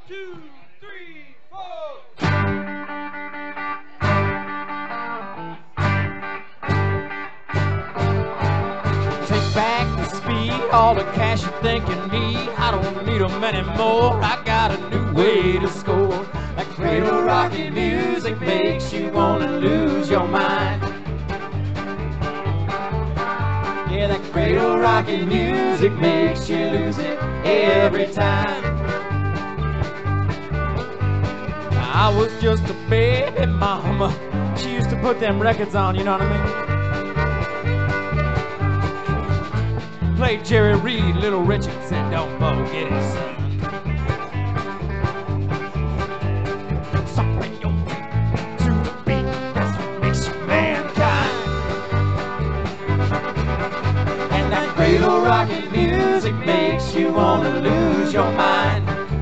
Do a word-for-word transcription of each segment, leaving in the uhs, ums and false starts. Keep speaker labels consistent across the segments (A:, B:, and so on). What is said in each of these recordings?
A: two, three, four.
B: Take back the speed, all the cash you think you need. I don't need them anymore. I got a new way to score. That cradle rocking music makes you wanna lose your mind. Yeah, that cradle rocking music makes you lose it every time. I was just a baby mama. She used to put them records on, you know what I mean? Played Jerry Reed, Little Richard, said don't forget it, son. Something your feet to the beat, that's what makes you mankind. And that cradle rocking music makes you wanna lose your mind.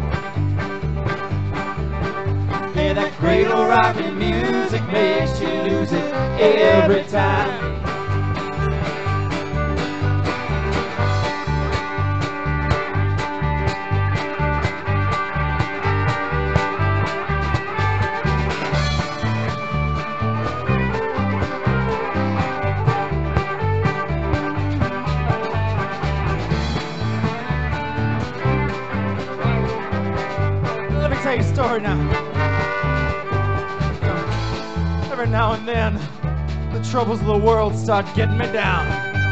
B: Yeah, that cradle rocking music makes you lose it every time. Let me tell you a story now. Every now and then, the troubles of the world start getting me down.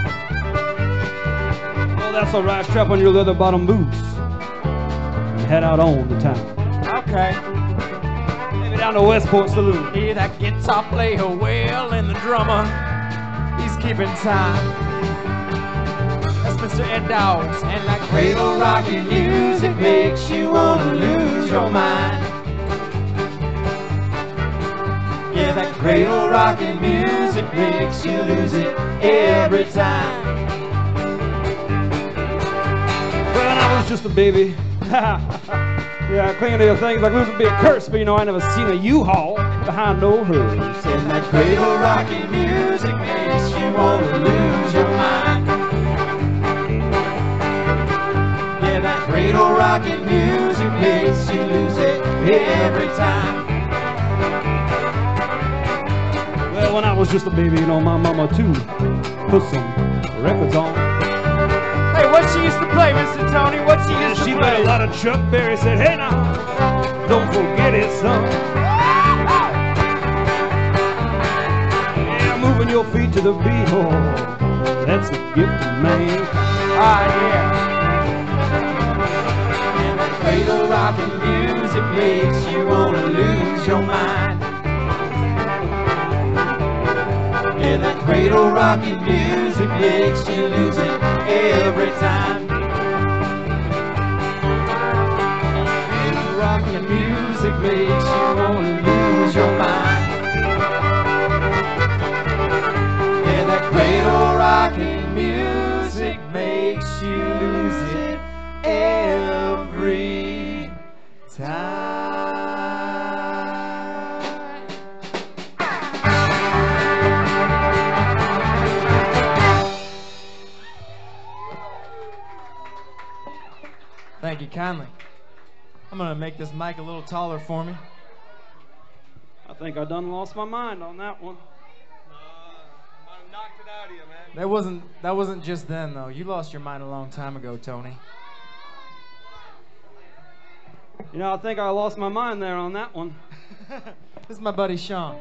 A: Well, that's all right. Strap on your leather bottom boots and head out on the town.
B: Okay.
A: Maybe down to Westport Saloon.
B: Hear that guitar player wail and the drummer, he's keeping time. That's Mister Ed Dowds, and that cradle rocking music makes you wanna lose your mind. Yeah, that cradle rocking music makes you lose it every time.
A: Well, when I was just a baby, yeah, clinging to things like losing be a curse, but you know, I never seen a U-Haul behind no hearse.
B: And that cradle rocking music makes you wanna lose your mind. Yeah, that cradle rocking music makes you lose it every time.
A: Well, when I was just a baby, you know, my mama too put some records on.
B: Hey, what she used to play, Mister Tony? What she used to
A: She
B: play?
A: played a lot of Chuck Berry. Said, hey now, don't forget it, son. Yeah, moving your feet to the beat, oh, that's a gift to man.
B: Ah, yeah. And that cradle rocking music makes you wanna lose your mind. Yeah, that cradle rocking music makes you lose it every time. Cradle rocking music makes you wanna lose your mind. Yeah, that cradle rocking music makes you lose it every time. Thank you kindly. I'm gonna make this mic a little taller for me.
A: I think I done lost my mind on that one.
C: I knocked it out of you, man.
B: That wasn't that wasn't just then though. You lost your mind a long time ago, Tony.
A: You know, I think I lost my mind there on that one.
B: This is my buddy Sean.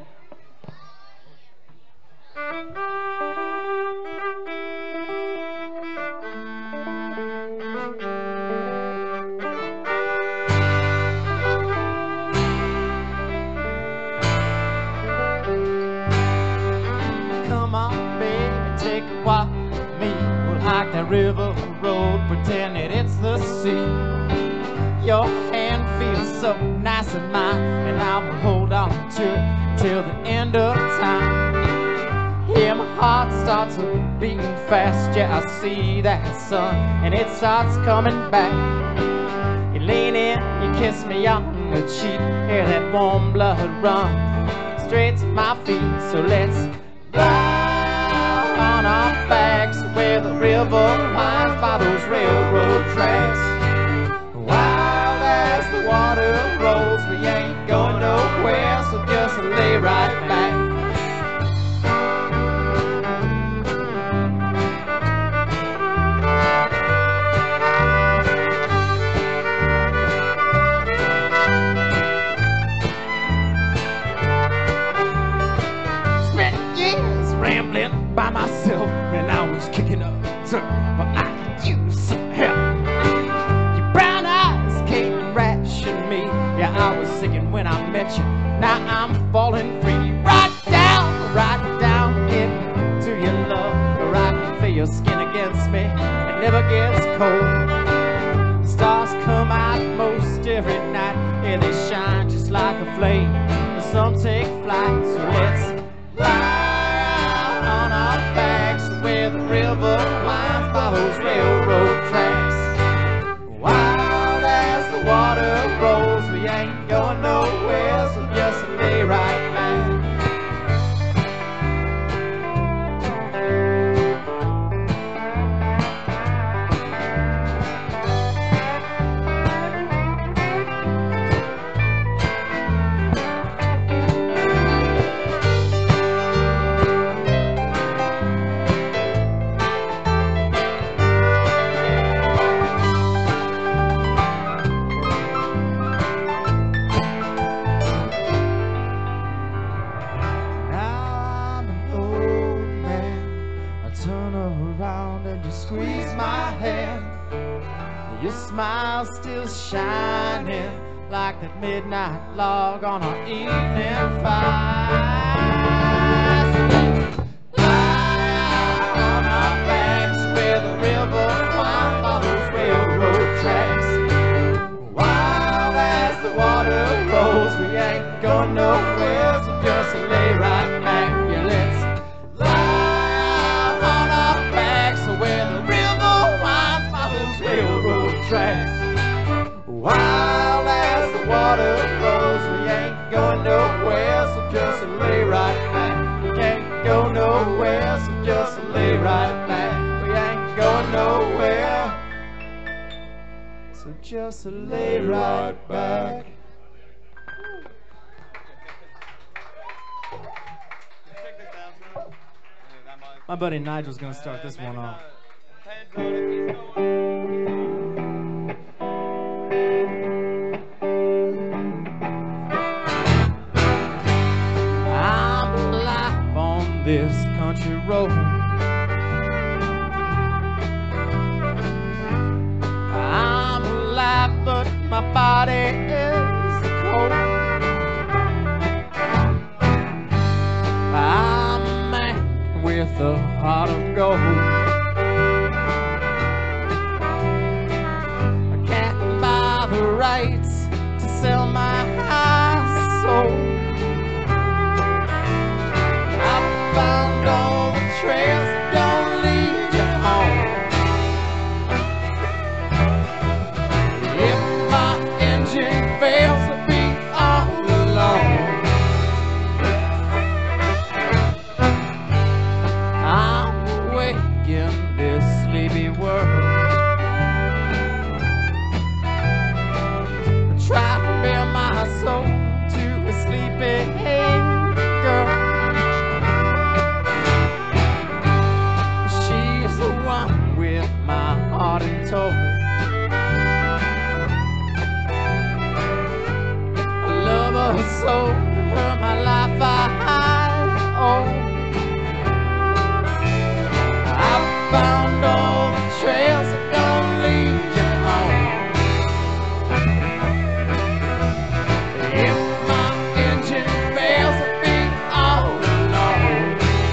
B: Come on, baby, take a walk with me. We'll hike that river road, pretend that it's the sea. Your hand feels so nice in mine, and I will hold on to it till the end of time. Yeah, my heart starts beating fast. Yeah, I see that sun, and it starts coming back. You lean in, you kiss me on the cheek, hear that warm blood run straight to my feet. So let's lie on our backs where the river winds by those railroad tracks. Wild as the water use some help. Your brown eyes came and ration me. Yeah, I was sinking when I met you. Now I'm falling free. Right down, right down into your love, where I can feel your skin against me. It never gets cold. The stars come out most every night. Yeah, they shine just like a flame. And some take flight, so let's lie on our backs where the river winds by those railroad tracks. Wild as the water rolls, we ain't going nowhere, so just lay right back. Squeeze my hand, your smile still shining like that midnight log on our evening fire. Lie on our backs where the river winds by those railroad tracks. Wild as the water rolls, we ain't going nowhere, so just lay right back. Yeah, let's lie on our backs where the river winds by those railroad tracks. Wild as the water flows, we ain't going nowhere, so just lay right back. We can't go nowhere, so just lay right back. We ain't going nowhere, so just lay right back. My buddy Nigel's gonna start this one off. I'm alive on this country road. I'm alive, but my body is cold. I'm a man with a heart of gold. I can't buy the rights to sell my soul. I found all the trails that don't lead you home. If my engine fails, I'll be all alone. I'm awake in this sleepy world. I try to bear my soul to a sleepy girl. She's the one with my heart and soul. I love her so, her my life I owe. I found all the trails that don't lead you home. If my engine fails, I'll be all alone.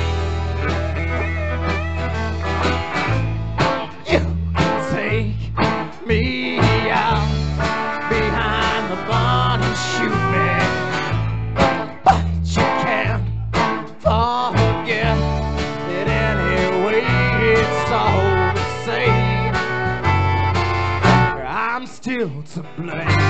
B: You take me out behind the barn and shoot me, but you can't forget that anyway it's all the same. I'm still to blame.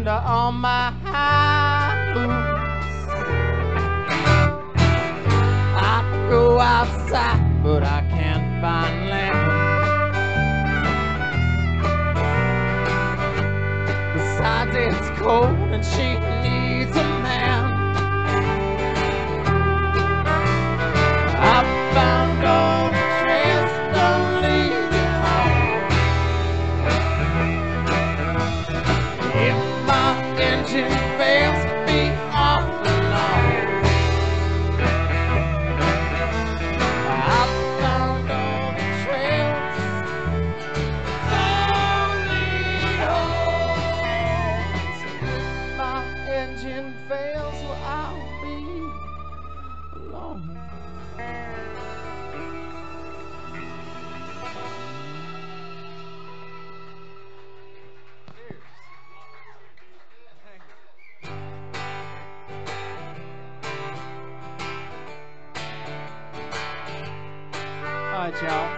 B: under all my high boots. I go outside, but I can't find land. Besides, it's cold and she needs a man. I found all the trails don't lead you home. If my engine fails, be off alone. I found all the trails don't lead home. So if my engine fails, well, I'll be alone. All right, y'all.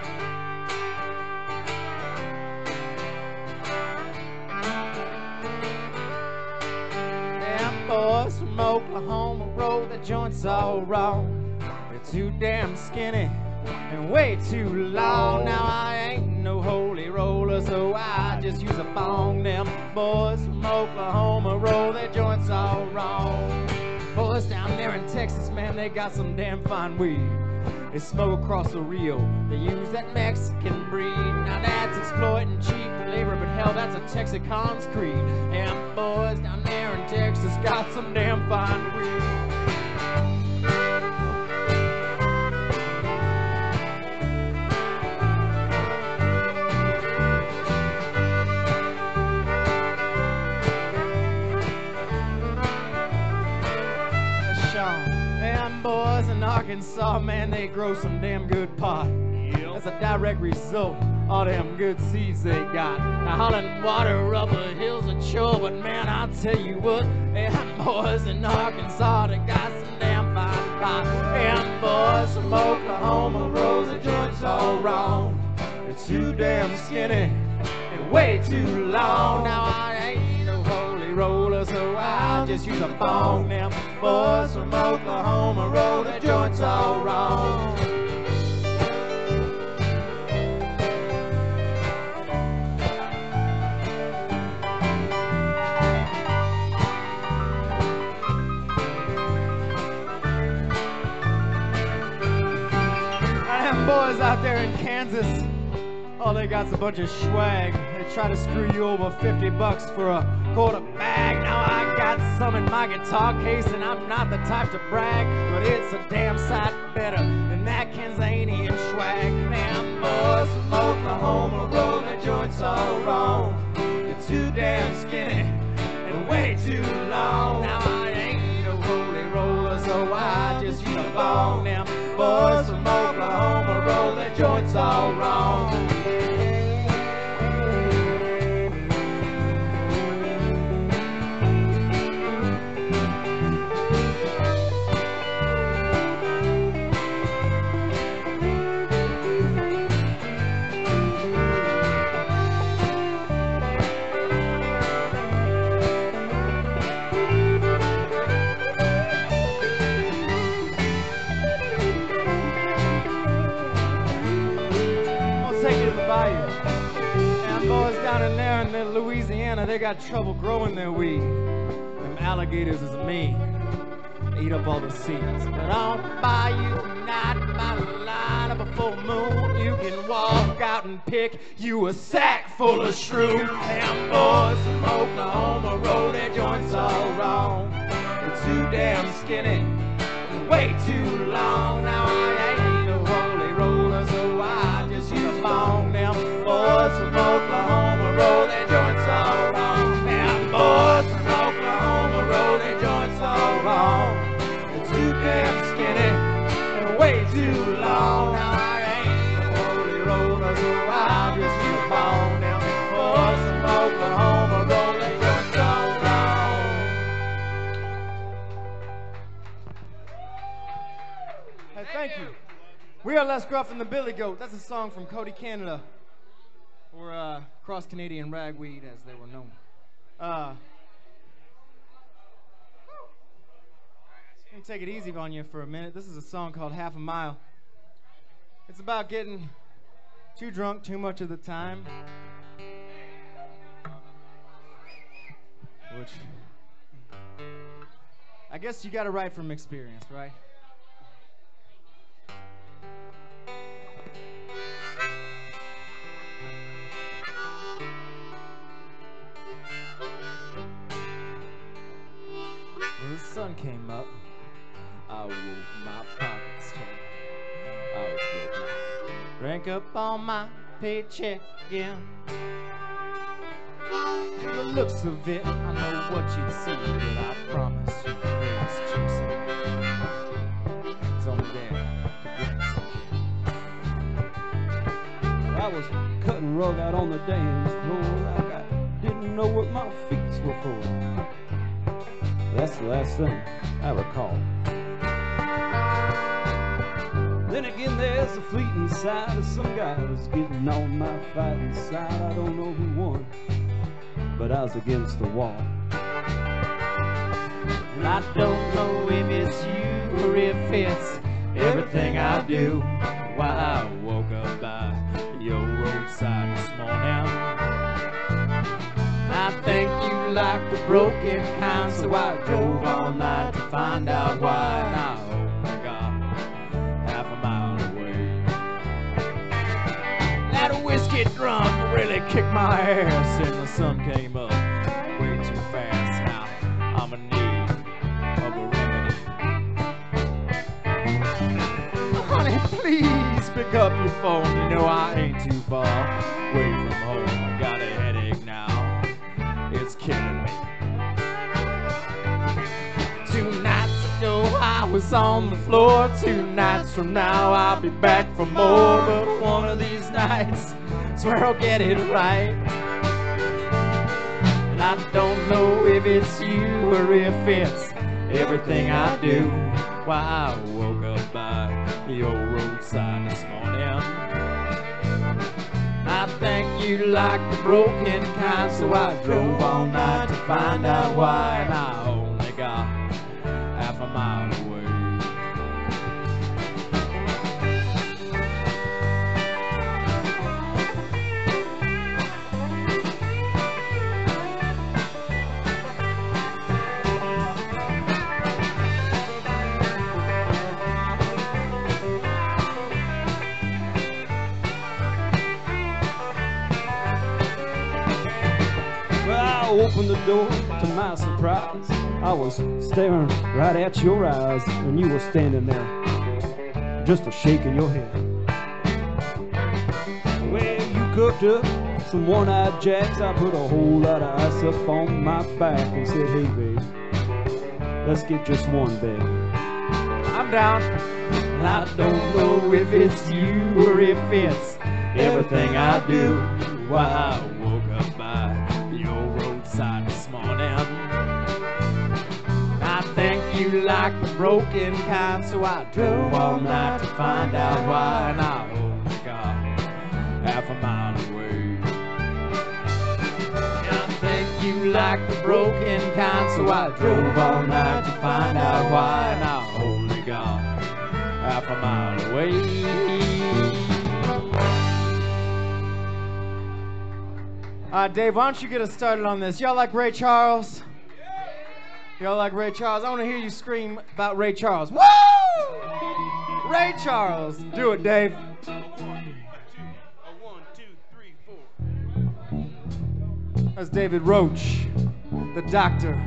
B: Them boys from Oklahoma roll the joints all wrong. They're too damn skinny and way too long. Now I ain't no holy roller, so I just use a bong. Them boys from Oklahoma roll their joints all wrong. Boys down there in Texas, man, they got some damn fine weed. They smoke across the Rio, they use that Mexican breed. Now that's exploiting cheap labor, but hell, that's a Texican's creed. Them boys down there in Texas got some damn fine weed. Them boys in Arkansas, man, they grow some damn good pot. Yep. That's a direct result of them good seeds they got. Now hauling water up the hills a chore, but man, I'll tell you what, them boys in Arkansas, they got some damn fine pot. Them boys from Oklahoma rolls the joints all wrong. They're too damn skinny and way too long. Now I ain't no holy roller, so I'll just use a bong. Them boys from Oklahoma roll the joints all wrong. Them boys out there in Kansas, all they got's a bunch of swag. They try to screw you over fifty bucks for a quarter bag. Now I got some in my guitar case, and I'm not the type to brag, but it's a damn sight better than that Kansanian swag. Them boys from Oklahoma roll their joints all wrong. They're too damn skinny and way too long. Now I ain't no holy roller, so I just use a bong. Them boys from Oklahoma roll their joints all wrong. Down in there in Louisiana, they got trouble growing their weed. Them alligators is mean. They eat up all the seeds. But on bayou tonight, by the light of a full moon, you can walk out and pick you a sack full of shrooms. Them boys from Oklahoma roll their joints all wrong. They're too damn skinny and way too long. Now I ain't no holy roller, so I just use a bong. Them boys from Oklahoma roll their joints all wrong. Them boys from Oklahoma roll their joints all wrong. They're too damn skinny and way too long. Now I ain't no holy roller, so I'll just use a bong. Them boys from Oklahoma roll their joints all wrong. Hey, thank you. We are Les Gruff and the Billy Goat. That's a song from Cody, Canada. Or uh, Cross Canadian Ragweed, as they were known. Uh, Take it easy on you for a minute. This is a song called Half a Mile. It's about getting too drunk too much of the time. Which, I guess you gotta write from experience, right? When the sun came up, I woke my pockets tight. I was broke now. Drank up all my paycheck again. From the looks of it, I know what you'd see, but I promise you, it's juicy. It's only there to bring some.
A: I was cutting rug out on the dance floor like I didn't know what my feet were for. That's the last thing I recall. Then again, there's a fleeting side of some guys getting on my fighting side. I don't know who won, but I was against the wall.
B: And I don't know if it's you or if it's everything I do. Why I woke up by your roadside this morning. I think you like the broken kind, so I drove all night to find out why. And I only got half a mile away. That whiskey drunk really kicked my ass, and the sun came up way too fast. Now I'm in need of a remedy. Honey, please pick up your phone. You know I ain't too far away from home. I got a headache now. It's killing me. Two nights ago I was on the floor. Two nights from now I'll be back for more. But one of these nights, swear I'll get it right. And I don't know if it's you or if it's everything I do. Why I woke up by the old roadside this morning. I think you like the broken kind, so I drove all night to find out why. And I only got half a mile away.
A: I opened the door to my surprise. I was staring right at your eyes, and you were standing there, just a shaking your head. Well, you cooked up some one-eyed jacks. I put a whole lot of ice up on my back and said, hey, babe, let's get just one bed.
B: I'm down. And I don't know if it's you or if it's everything I do. Why I woke up by your roadside this morning. I think you like the broken kind, so I drove all night to find out why. And I only got half a mile away. I think you like the broken kind, so I drove all night to find out why. And I only got half a mile away. Uh, Dave, why don't you get us started on this? Y'all like Ray Charles? Y'all like Ray Charles? I want to hear you scream about Ray Charles. Woo! Ray Charles. Do it, Dave.
C: A one, two, three, four.
B: That's David Roach, the doctor.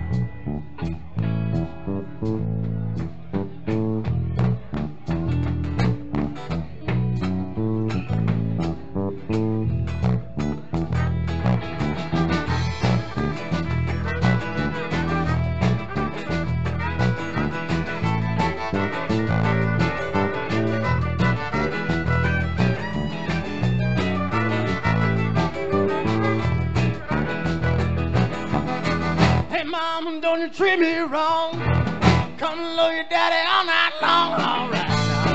B: Don't you treat me wrong. Come and love your daddy all night long. All right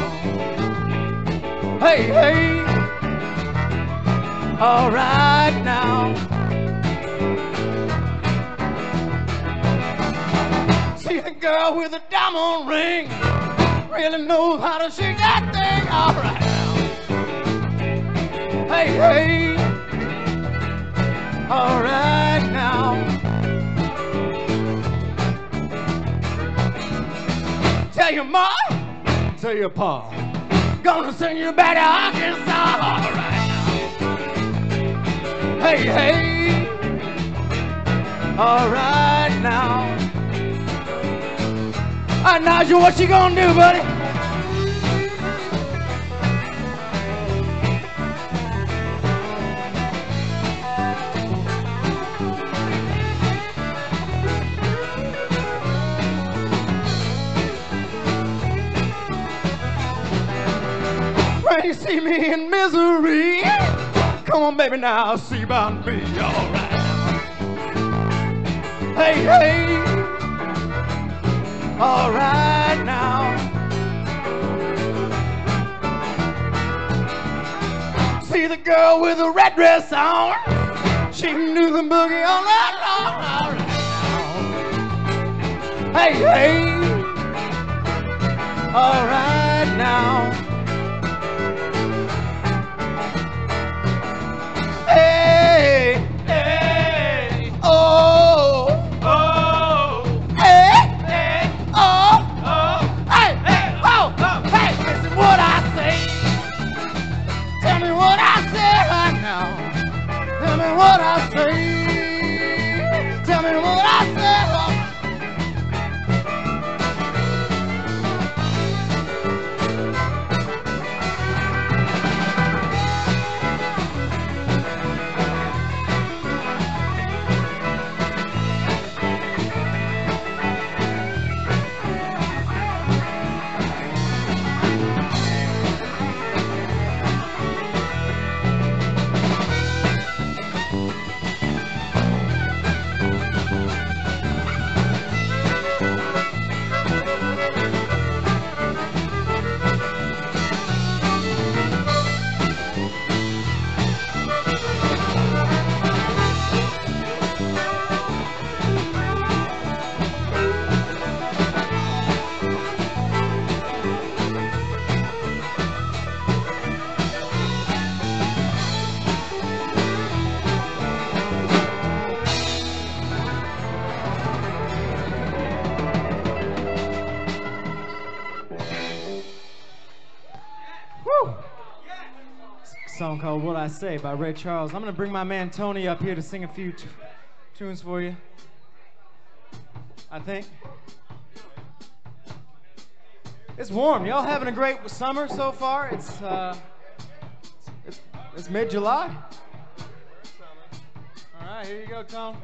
B: now. Hey, hey. All right now. See, the girl with the diamond ring really knows how to shake that thing. All right now. Hey, hey. All right now. Tell your ma, tell your pa, gonna send you back to Arkansas. All right now. Hey, hey. All right now. All right, Nigel, what you gonna do, buddy? When you see me in misery, come on, baby, now see about me. All right. Hey, hey. All right now. See the girl with the red dress on. She can do the boogie all night long. All right now. Hey, hey. All right now. Hey, hey. Oh, oh. Hey, hey. Oh, oh. Hey, hey. Oh, oh. Hey, listen what I say. Tell me what I say right now. Tell me what I say. Tell me what I say. Song called What I Say by Ray Charles. I'm gonna bring my man Tony up here to sing a few t tunes for you, I think. It's warm. Y'all having a great summer so far? It's uh, it's, it's mid-July. All right, here you go, Tom.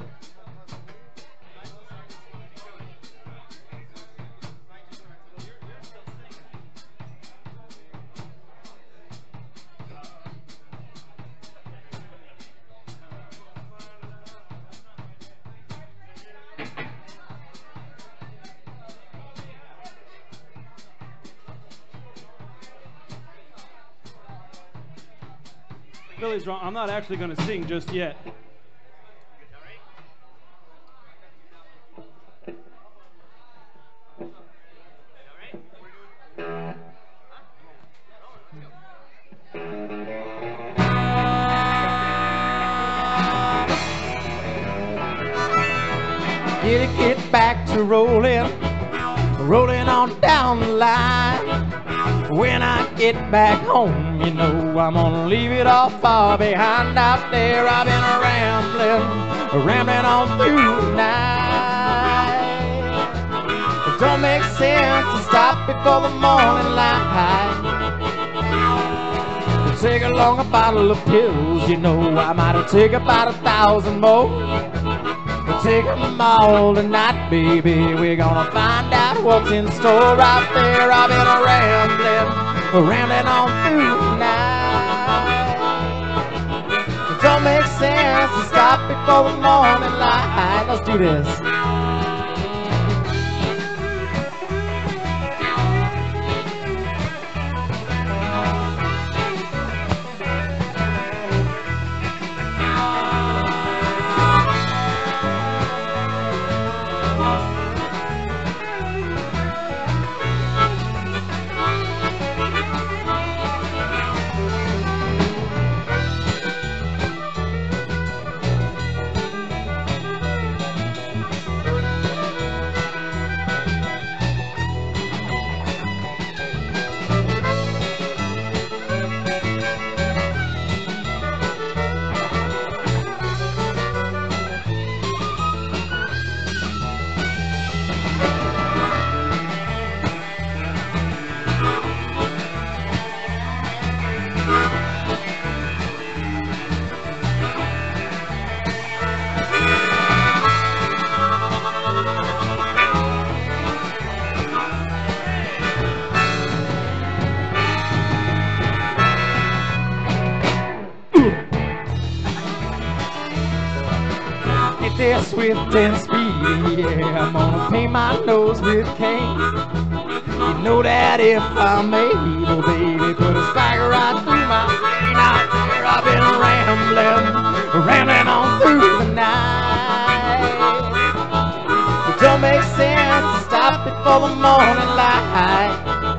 A: Billy's wrong. I'm not actually going to sing just yet.
B: Get it, get back to rolling, rolling on down the line. When I get back home, you know I'm gonna leave it all far behind. Out there I've been rambling, rambling on through the night. It don't make sense to stop before the morning light. To take along a bottle of pills, you know I might have taken about a thousand more. But take them all tonight, baby. We're gonna find out what's in store out there. I've been rambling, rambling on through the night. It don't make sense to stop before the morning light. Let's do this. swift and speedy. Yeah, I'm gonna paint my nose with cane. You know that if I'm able, baby, put a swagger right through my vein. Out there I've been rambling, rambling on through the night. It don't make sense to stop before the morning light.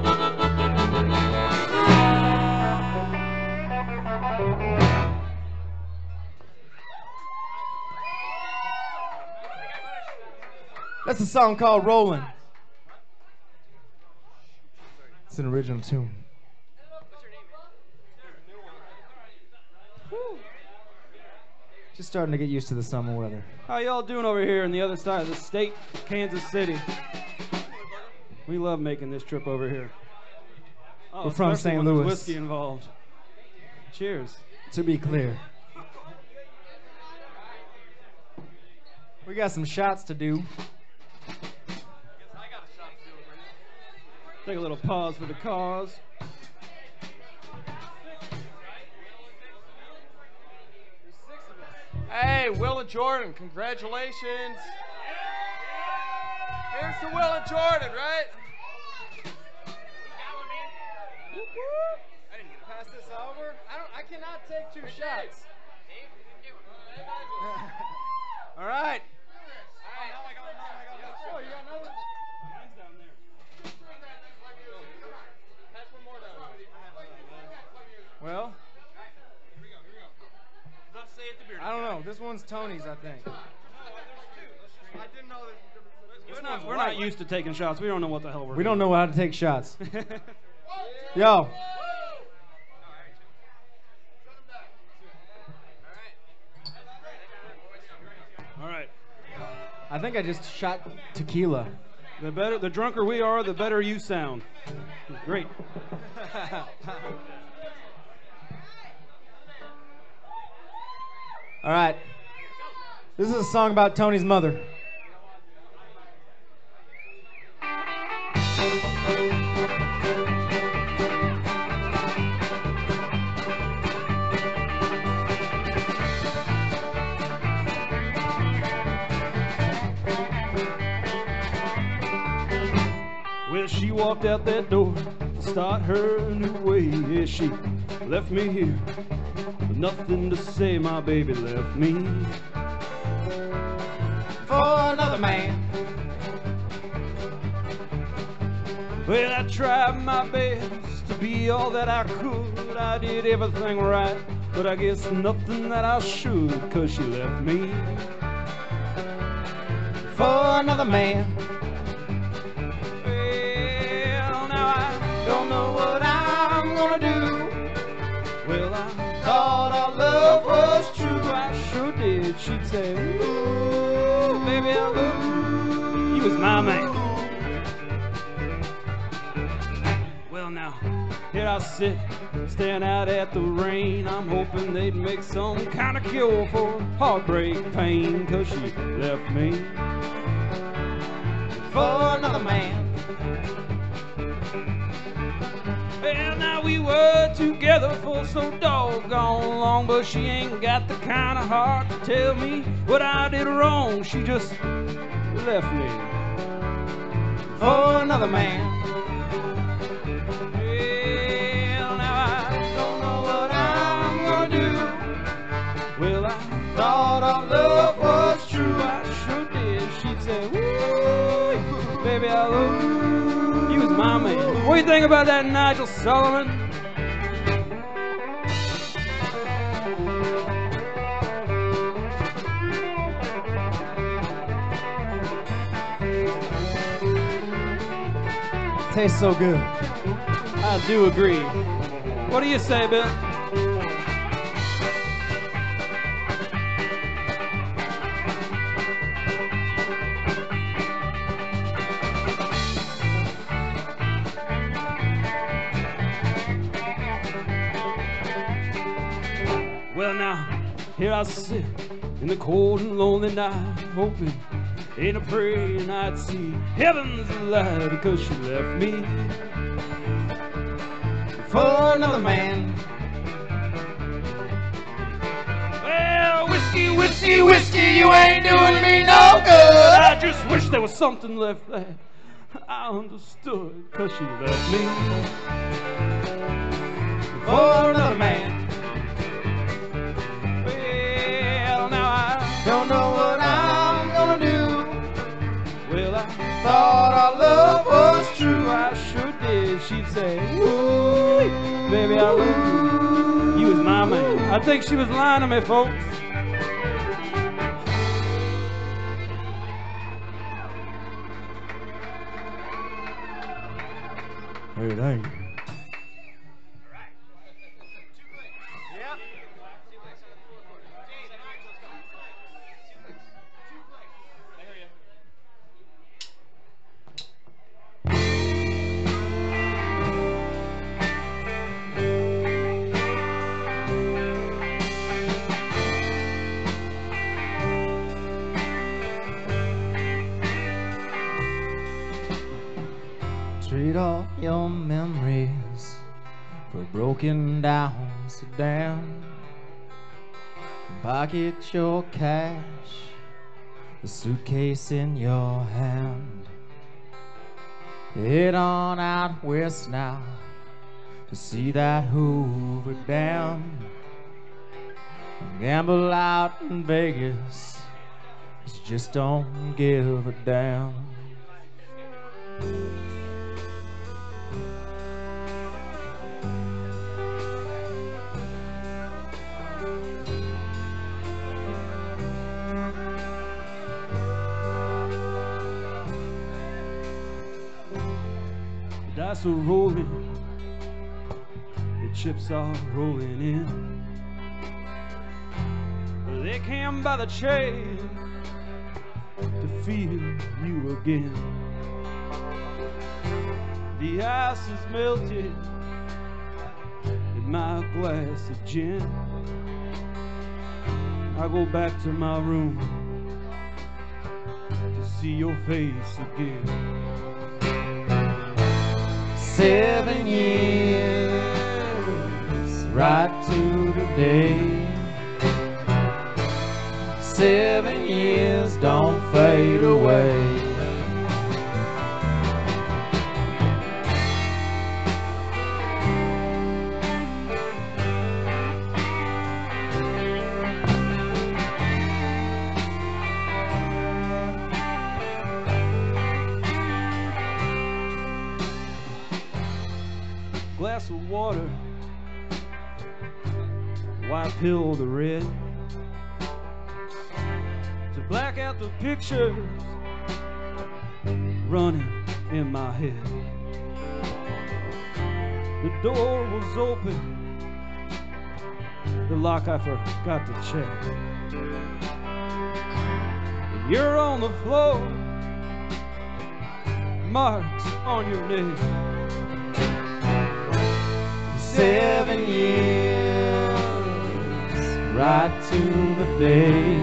B: That's a song called Rollin'. It's an original tune. Whew. Just starting to get used to the summer weather.
A: How y'all doing over here on the other side of the state, Kansas City? We love making this trip over here. Oh,
B: We're from
A: especially
B: Saint
A: when there's
B: Louis.
A: whiskey involved. Cheers.
B: To be clear. We got some shots to do.
A: Take a little pause for the cause.
C: Hey, Will and Jordan, congratulations. Here's to Will and Jordan, right?
B: I didn't get to pass this over. I don't. I cannot take two shots. All right. Oh, you got another?
A: Mine's down there.
B: Well, I don't know. This one's Tony's, I think.
C: I didn't know that.
A: We're not, we're not used to taking shots. We don't know what the hell we're
B: We
A: doing.
B: don't know how to take shots. Yo.
A: All right.
B: I think I just shot tequila.
A: The better, the drunker we are, the better you sound. Great.
B: All right. This is a song about Tony's mother.
A: Well, she walked out that door to start her new way. Yeah, she left me here with nothing to say. My baby left me
B: For another man.
A: Well, I tried my best to be all that I could. I did everything right, but I guess nothing that I should, 'cause she left me
B: For another man.
A: Well, now I
B: Don't know what I'm gonna do.
A: Well, I
B: Thought our love was true.
A: I sure did. She'd say, ooh, baby, I love you. You was my man. Well, now, here I sit, staring out at the rain. I'm hoping they'd make some kind of cure for heartbreak pain, 'cause she left me
B: For another man.
A: Well, now we were together for so doggone long, but she ain't got the kind of heart to tell me what I did wrong. She just left me
B: For another man.
A: Well, now I don't know what I'm gonna do. Well, I
B: Thought our love was true.
A: I sure did. She'd say, woo, baby, I love you. You was my man. What do you think about that, Nigel Sullivan?
B: Tastes so good.
A: I do agree. What do you say, Bill? Well, now, here I sit in the cold and lonely night, hoping and a praying I'd see heaven's light, because she left me
B: For another man.
A: Well, whiskey
B: whiskey, whiskey, whiskey, you ain't doing me no good.
A: I just wish there was something left there. I understood, cause she left me
B: For another man.
A: Well, now I
B: Don't know what I'm gonna do.
A: Well, I
B: Thought our love was true.
A: I sure did. She'd say, ooh, baby, I love you. You was my man. I think she was lying to me, folks. Hey, thank you.
B: Trade all your memories for a broken down sedan. Pocket your cash, the suitcase in your hand. Head on out west now to see that Hoover Dam. Gamble out in Vegas, just don't give a damn.
A: The dice are rolling, the chips are rolling in. They came by the chain to feel you again. The ice is melted in my glass of gin. I go back to my room to see your face again.
B: Seven years, right to the day. Seven years don't fade away.
A: Glass of water, white pill the red, to black out the pictures running in my head. The door was open, the lock I forgot to check. And you're on the floor, marks on your neck.
B: Seven years, right to the day.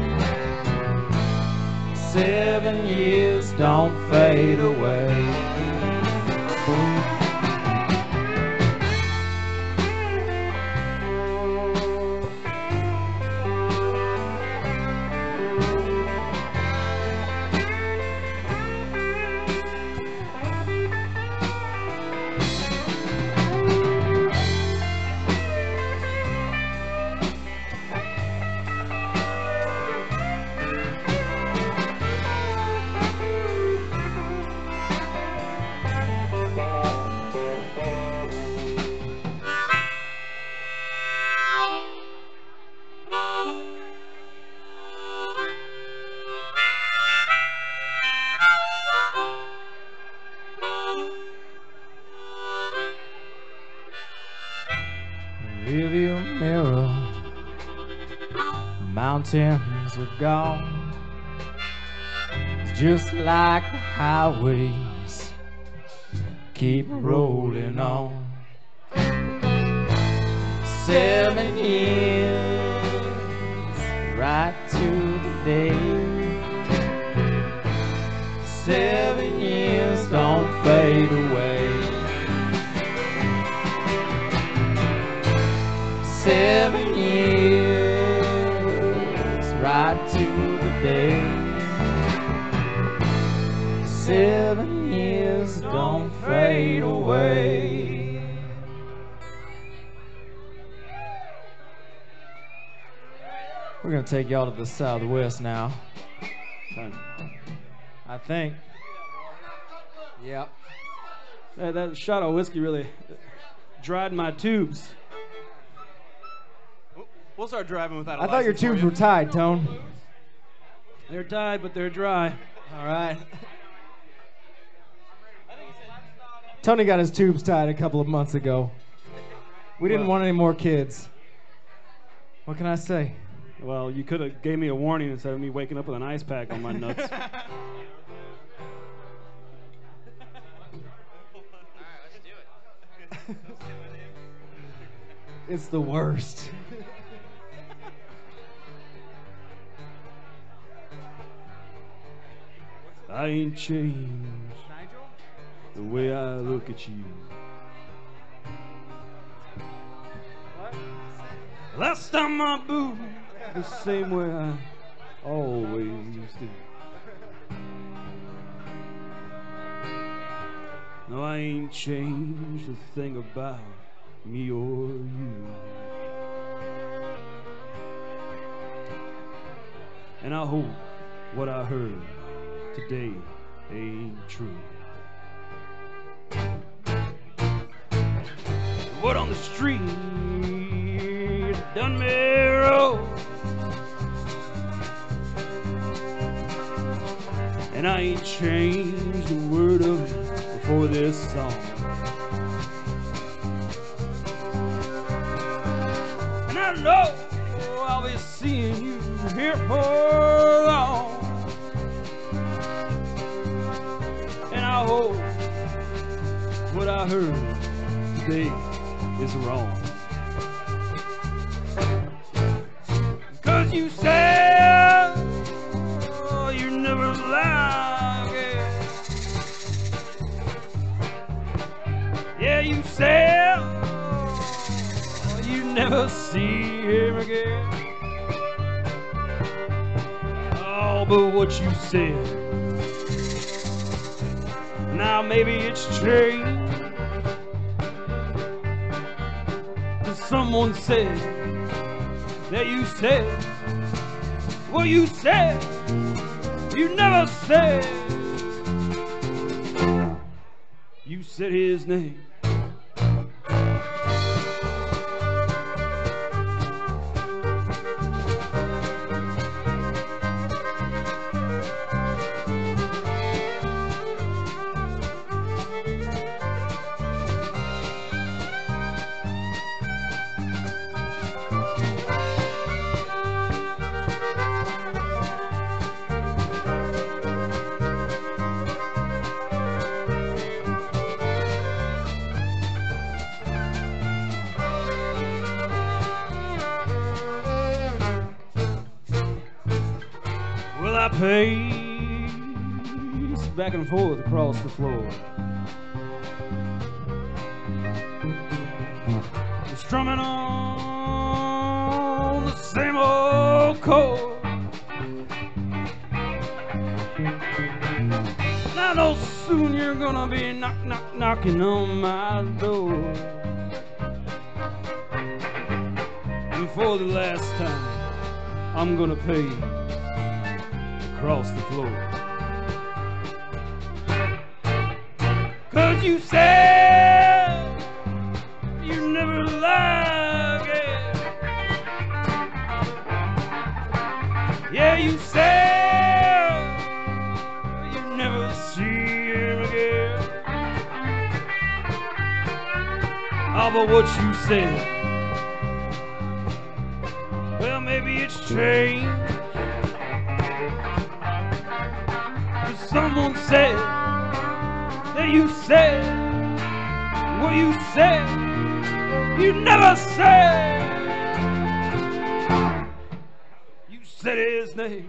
B: Seven years don't fade away. Rearview mirror, mountains are gone. It's just like the highways keep rolling on. Seven years, right to the day. Seven years don't fade away. Seven years, seven years don't fade away. We're gonna take y'all to the Southwest now. I think. Yep.
A: That, that shot of whiskey really dried my tubes.
C: We'll start driving without a
B: I thought your
C: license for
B: tubes
C: you.
B: were tied, Tone.
A: They're tied, but they're dry.
B: All right. Tony got his tubes tied a couple of months ago. We didn't
A: Well-
B: want any more kids. What can I say?
A: Well, you could have gave me a warning instead of me waking up with an ice pack on my nuts.
B: It's the worst.
A: I ain't changed the way I look at you. Last time I booed the same way I always do. No, I ain't changed a thing about me or you. And I hope what I heard today ain't true. What on the street done me wrong, and I ain't changed a word of it before this song. And I know I'll be seeing you here for long, and I hope what I heard today is wrong. Cause you said oh, you never like it. Yeah, you said oh, you never see him again. Oh, but what you said, now maybe it's changed. Someone said that you said, well, you said, you never said, you said his name. Well, I pace back and forth across the floor, strumming on the same old chord. And I know soon you're gonna be knock, knock, knocking on my door. And for the last time, I'm gonna pay across the floor. Cause you said you never like it. Yeah, you said you never see him again. Oh, but what you said, well, maybe it's changed. Someone said that you said what you said, you never said. You said his name.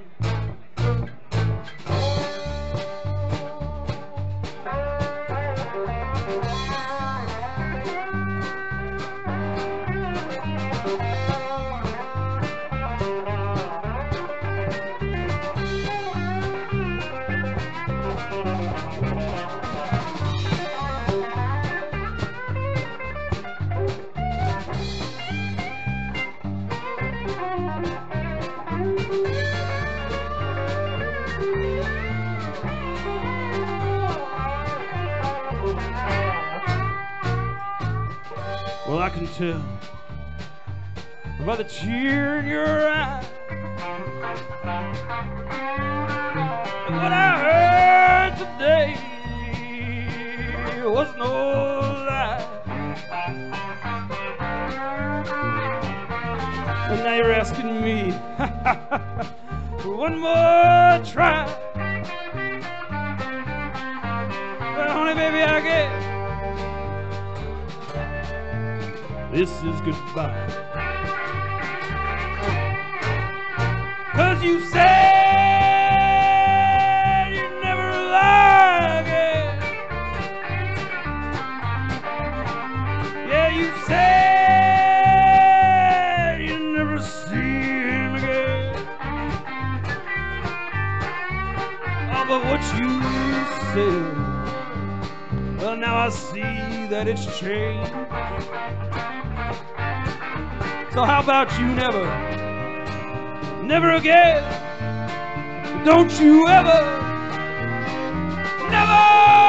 A: I can tell by the tear in your eye. What I heard today was no lie. And now you're asking me for one more try. Well, honey, baby, I guess this is goodbye. 'Cause you said you never like it. Yeah, you said you never see him again. Oh, but what you said, well, now I see that it's changed. So how about you never, never again? Don't you ever, never!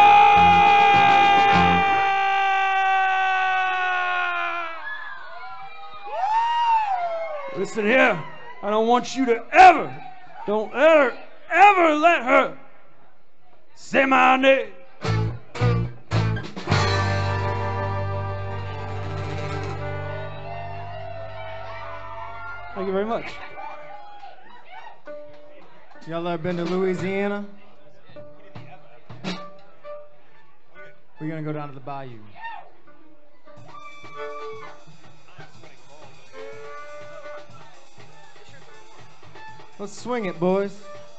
A: Listen here, I don't want you to ever, don't ever, ever let her say my name. Thank you very much.
B: Y'all ever been to Louisiana? We're gonna go down to the bayou. Let's swing it, boys.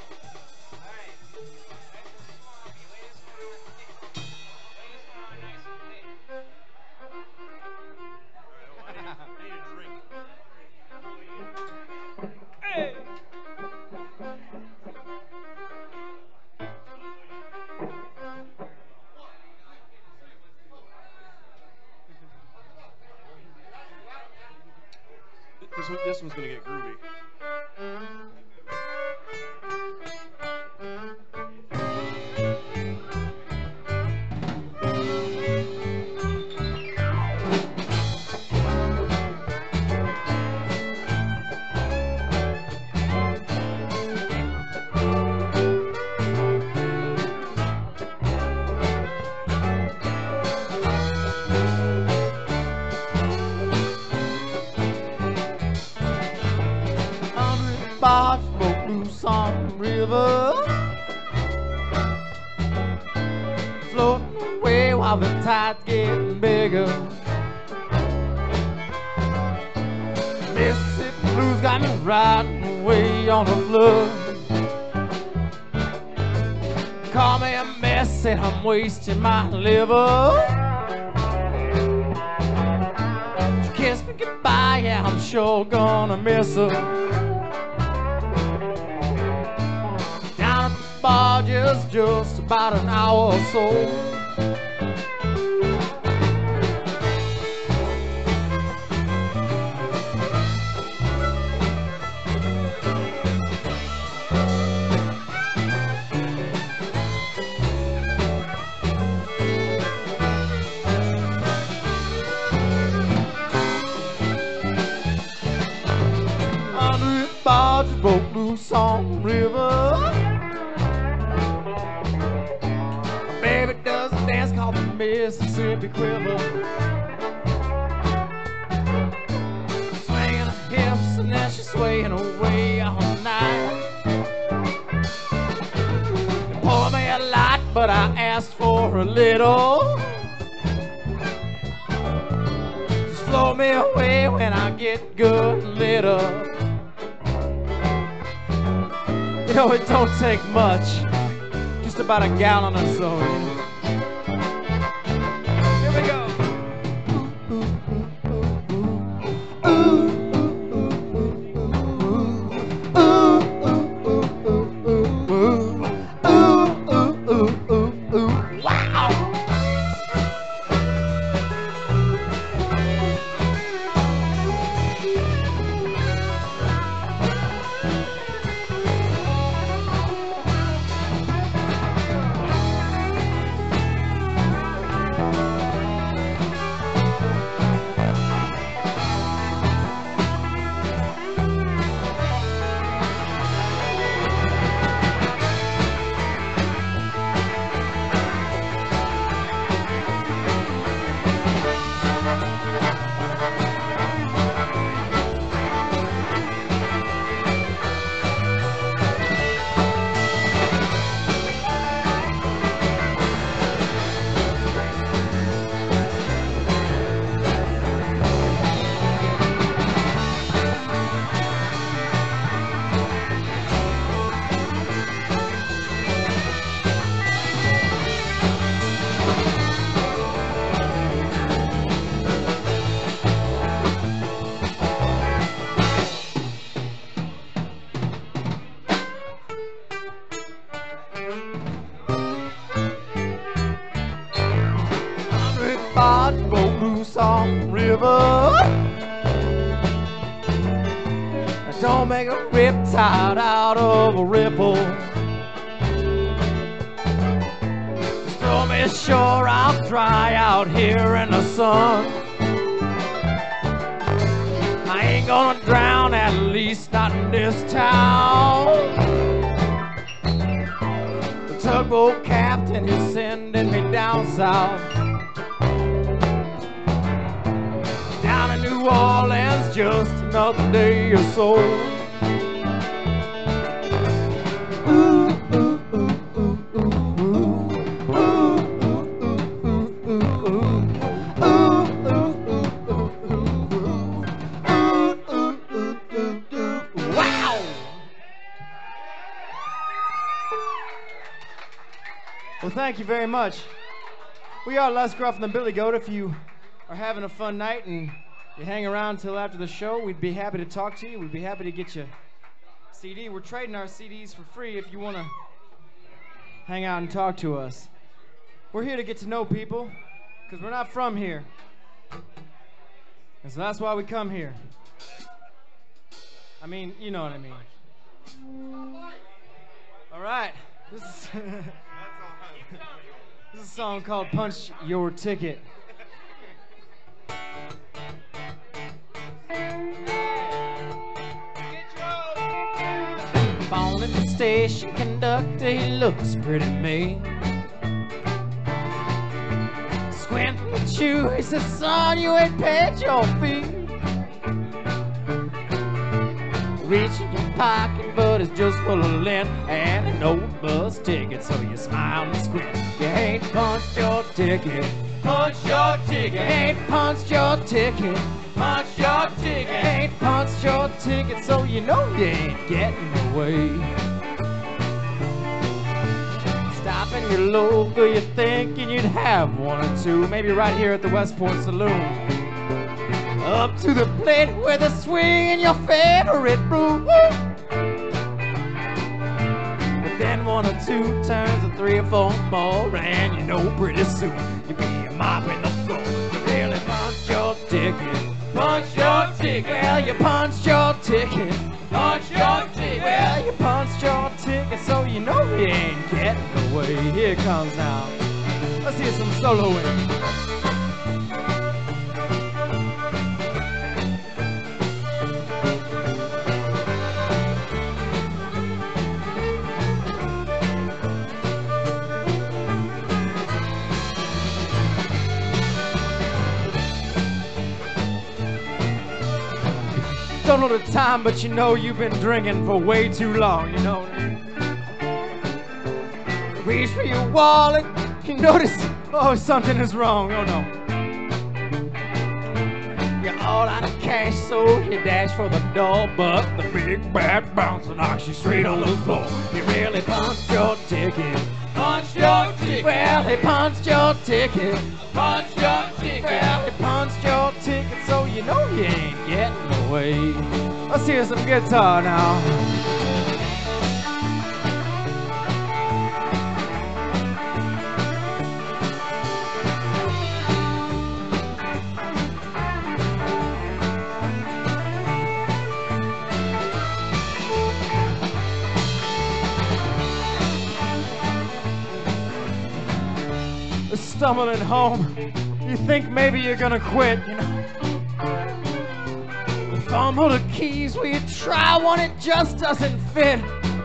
C: This, one, this one's gonna get groovy.
B: Barge broke loose on the river, floating away while the tide's getting bigger. Mississippi blues got me riding away on the flood. Call me a mess, said I'm wasting my liver. Kiss me goodbye, yeah, I'm sure gonna miss her. Barges just about an hour or so. Hundred barges broke loose on the river. Baby does a dance called the Mississippi Quiver. Swinging her hips and then she's swaying away all night. They pour me a lot, but I asked for a little. Just flow me away when I get good and lit up. You know, it don't take much. Just about a gallon or so. Here we go. Wow! tugboat loose on the river. Don't make a riptide out of a ripple. Just throw me ashore, I'll dry out here in the sun. I ain't gonna drown, at least not in this town. The tugboat captain is sending me down south, down in New Orleans, just another day or so. Ooh, ooh, ooh, ooh, ooh, ooh. Ooh, ooh, ooh, ooh, ooh, ooh. Ooh, ooh, ooh, ooh, ooh, ooh. Ooh, ooh, ooh, ooh, ooh. Wow! Well, thank you very much. We are less gruff than Billy Goat. If you are having a fun night and you hang around till after the show, we'd be happy to talk to you. We'd be happy to get you a C D. We're trading our C Ds for free if you want to hang out and talk to us. We're here to get to know people because we're not from here. And so that's why we come here. I mean, you know what I mean. All right. This is, this is a song called Punch Your Ticket. Phone at the station conductor, he looks pretty mean. Squinting at you, he says, son, you ain't paid your fee. Reach in your pocket, but it's just full of lint and an old bus ticket, so you smile and squint. You ain't punched your ticket. Punch your ticket. You ain't punched your ticket. Punch your ticket. You ain't punched your ticket, so you know you ain't getting away. Stopping your local, you're thinking you'd have one or two, maybe right here at the Westport Saloon. Up to the plate with a swing in your favorite brew. But then one or two turns and three or four more, and you know pretty soon you'll be mopping the floor. You really punched your ticket. Punch your ticket. Well, you punched your ticket. Punch your ticket. Well, you punched your ticket, so you know you ain't getting away. Here it comes now. Let's hear some soloing. Don't know the time, but you know you've been drinking for way too long, you know. Reach for your wallet, you notice, oh, something is wrong, oh no. You're all out of cash, so you dash for the door, but the big bad bouncer knocks you straight on the floor. You really punched your ticket. Punch your ticket. Well, he punched your ticket. Punch your ticket. Well, he punched your ticket, so you know you ain't getting away. Let's hear some guitar now. Stumbling home, you think maybe you're gonna quit, you know. You fumble the keys, well, you try one, it just doesn't fit.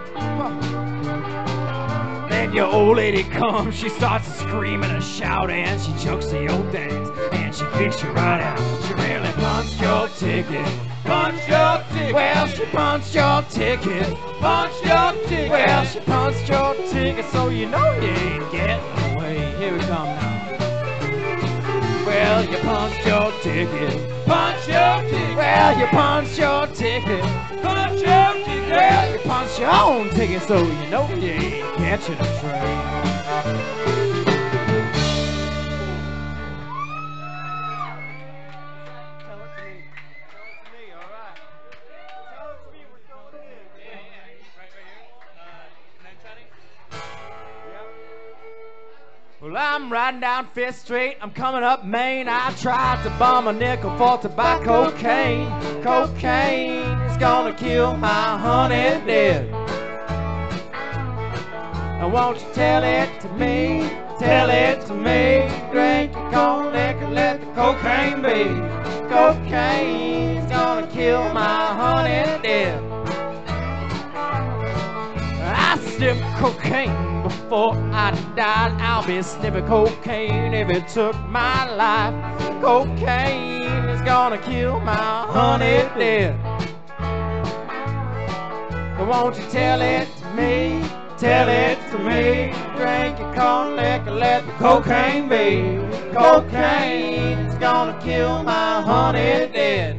B: Then your old lady comes, she starts screaming and shouting, and she chokes the old dance, and she kicks you right out. She really punched your ticket. Punch your ticket. Well, she punched your ticket. Punch your ticket. Well, she punched your ticket, so you know you ain't getting away. Here we come now. Well, you punched your ticket. Punch your ticket. Well, you punched your ticket. Punch your ticket. Well, you punched your own ticket, so you know you ain't catching a train. Well, I'm riding down Fifth Street, I'm coming up Main. I tried to bum a nickel for tobacco cocaine. Cocaine is gonna kill my honey dead. And won't you tell it to me, tell it to me. Drink your cold liquor, let the cocaine be. Cocaine's gonna kill my honey dead. I sniffed cocaine before I died. I'll be sniffing cocaine if it took my life. Cocaine is gonna kill my honey dead. But won't you tell it to me, tell it to me. Drink your cold liquor, let the cocaine be. Cocaine is gonna kill my honey dead.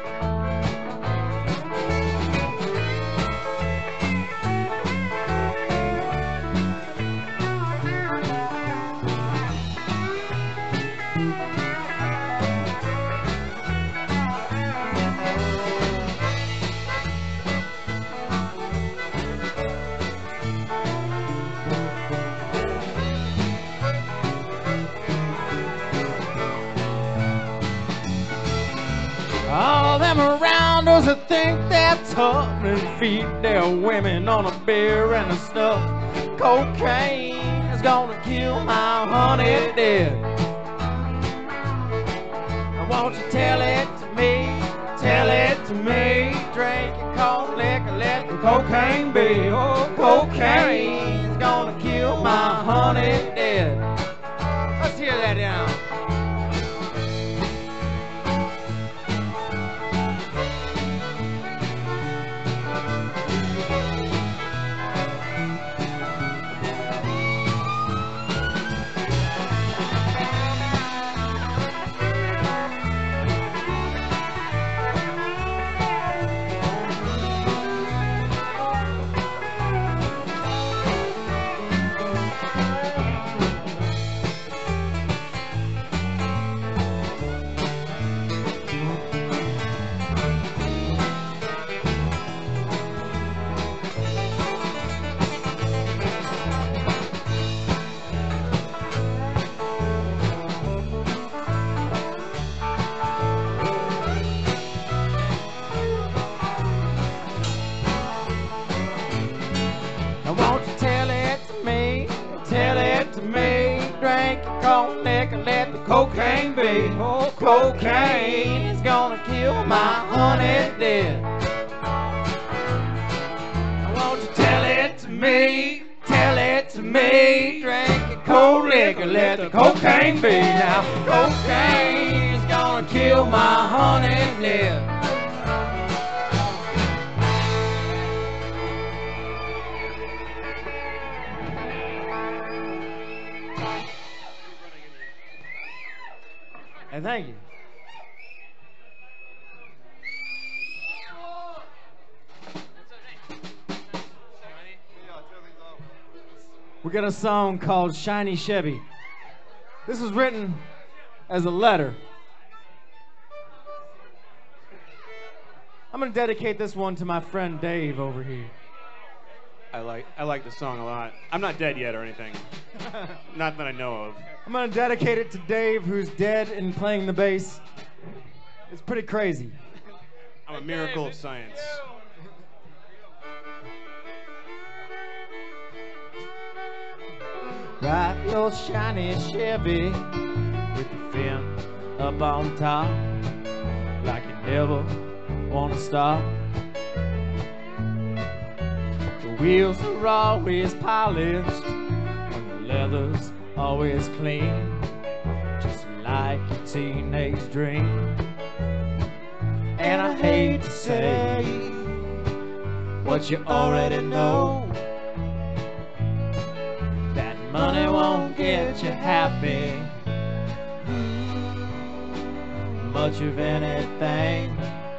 B: All them around us that think they're tough and feed their women on a beer and a stuff. Cocaine is gonna kill my honey dead. And won't you tell it to me, tell it to me. Drink your cold liquor, let the cocaine be. Oh, cocaine is gonna kill my honey dead. Let's hear that now. Won't you tell it to me, tell it to me. Drink your cold liquor, let the cocaine be. Oh, cocaine is gonna kill my honey dead. Won't you tell it to me, tell it to me. Drink your cold liquor, let the cocaine be. Now, cocaine is gonna kill my honey dead. And thank you. We got a song called Shiny Chevy. This was written as a letter. I'm going to dedicate this one to my friend Dave over here.
D: I like I like the song a lot. I'm not dead yet or anything. Not that I know of.
B: I'm going to dedicate it to Dave, who's dead and playing the bass. It's pretty crazy.
D: I'm a miracle of science.
B: Drive your shiny Chevy with the fin up on top, like you never want to stop. The wheels are always polished and the leather's always clean, just like your teenage dream. And I hate to say what you already know, that money won't get you happy, much of anything.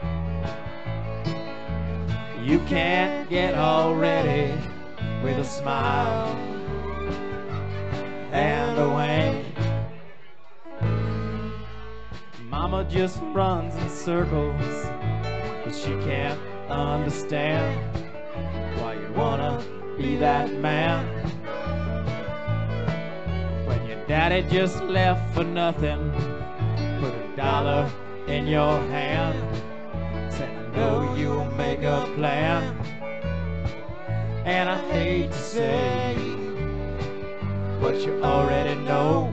B: You can't get all ready with a smile and a wink. Mama just runs in circles, but she can't understand why you wanna be that man when you Daddy just left for nothing. Put a dollar in your hand. Said, I know you'll make a plan. And I hate to say, but you already know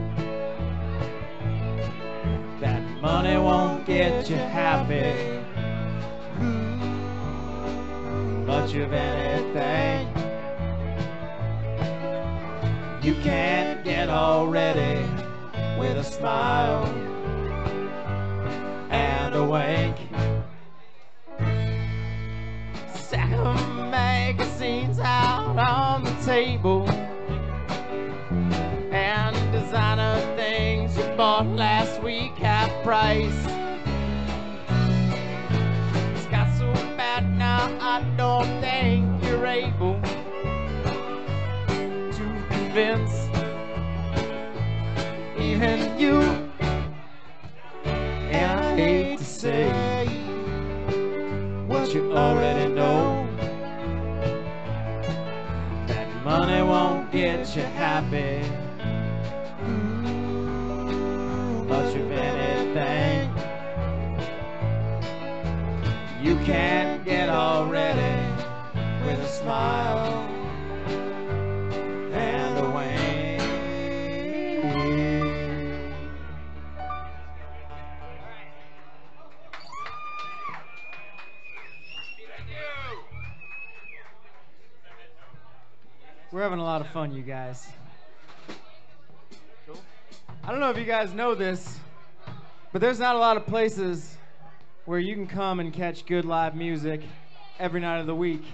B: that money won't get you happy. Much of anything. You can't get all ready with a smile and a wink. Stack of magazines out on the table, and designer things you bought last week half price. It's got so bad now I don't think you're able to convince even you. And I hate to say what you already know, that money won't get you happy. Much of anything. You can't get all ready with a smile and a wink. We're having a lot of fun, you guys. I don't know if you guys know this, but there's not a lot of places where you can come and catch good live music every night of the week.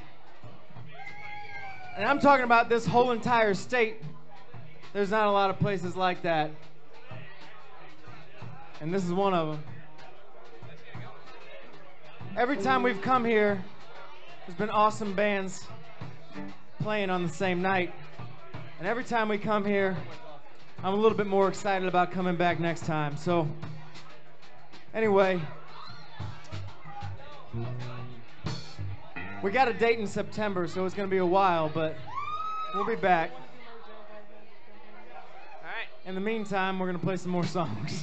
B: And I'm talking about this whole entire state. There's not a lot of places like that. And this is one of them. Every time we've come here, there's been awesome bands playing on the same night. And every time we come here, I'm a little bit more excited about coming back next time. So, anyway, we got a date in September, so it's going to be a while, but we'll be back. All right. In the meantime, we're going to play some more songs.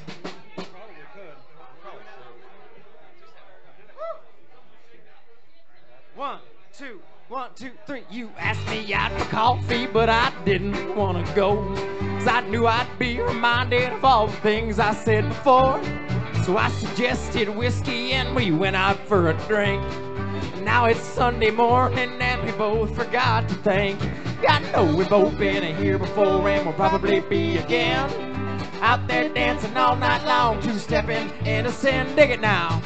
B: One, two. One, two, three. You asked me out for coffee, but I didn't want to go, 'cause I knew I'd be reminded of all the things I said before. So I suggested whiskey and we went out for a drink. And now it's Sunday morning and we both forgot to thank. I know we've both been here before and we'll probably be again. Out there dancing all night long, two-stepping in a sin. Dig it now.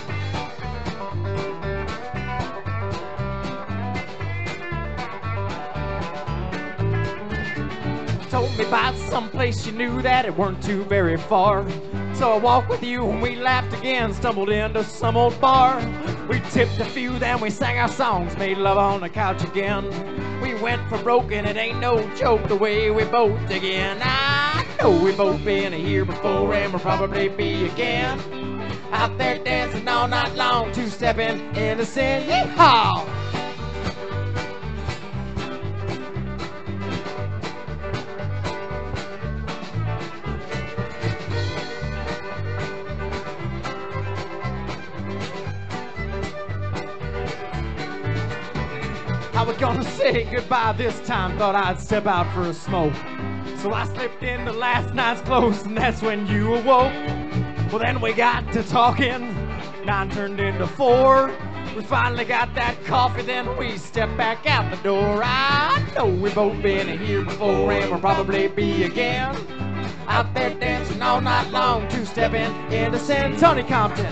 B: Told me about some place you knew that it weren't too very far. So I walked with you and we laughed again, stumbled into some old bar. We tipped a few, then we sang our songs, made love on the couch again. We went for broke and it ain't no joke the way we both again. I know we've both been here before and we'll probably be again. Out there dancing all night long, two-stepping in the sin. Yeehaw! I was gonna say goodbye this time, thought I'd step out for a smoke. So I slipped into last night's clothes and that's when you awoke. Well then we got to talking, nine turned into four. We finally got that coffee, then we stepped back out the door. I know we've both been here before and we'll probably be again. Out there dancing all night long, two-stepping into San Tony Compton.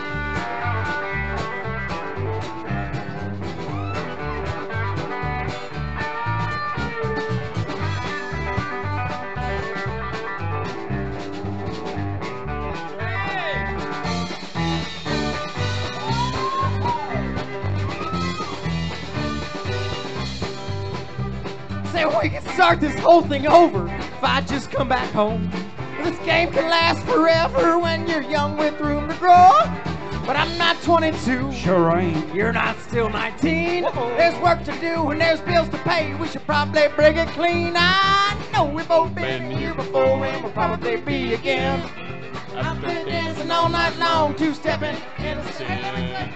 B: We can start this whole thing over if I just come back home. This game can last forever when you're young with room to grow. but I'm not twenty-two.
A: Sure ain't.
B: You're not still nineteen.
A: Whoa.
B: There's work to do and there's bills to pay. We should probably break it clean. I know we've both been here before and we'll probably be again. I've been dancing all night long, two-stepping in the sand.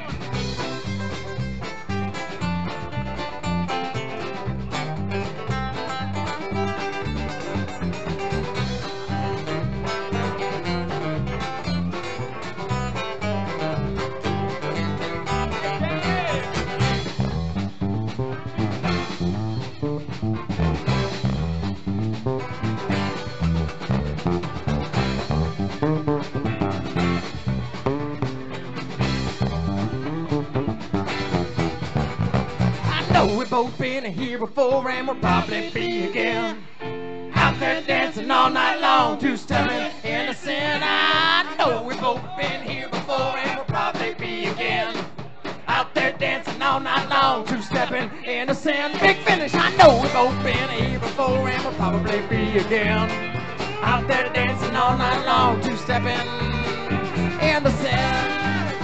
B: We've both been here before and we'll probably be again. Out there dancing all night long, two-stepping in the sand. I know we've both been here before and we'll probably be again. Out there dancing all night long, two-stepping in the sand. Big finish, I know we've both been here before and we'll probably be again. Out there dancing all night long, two-stepping in the sand.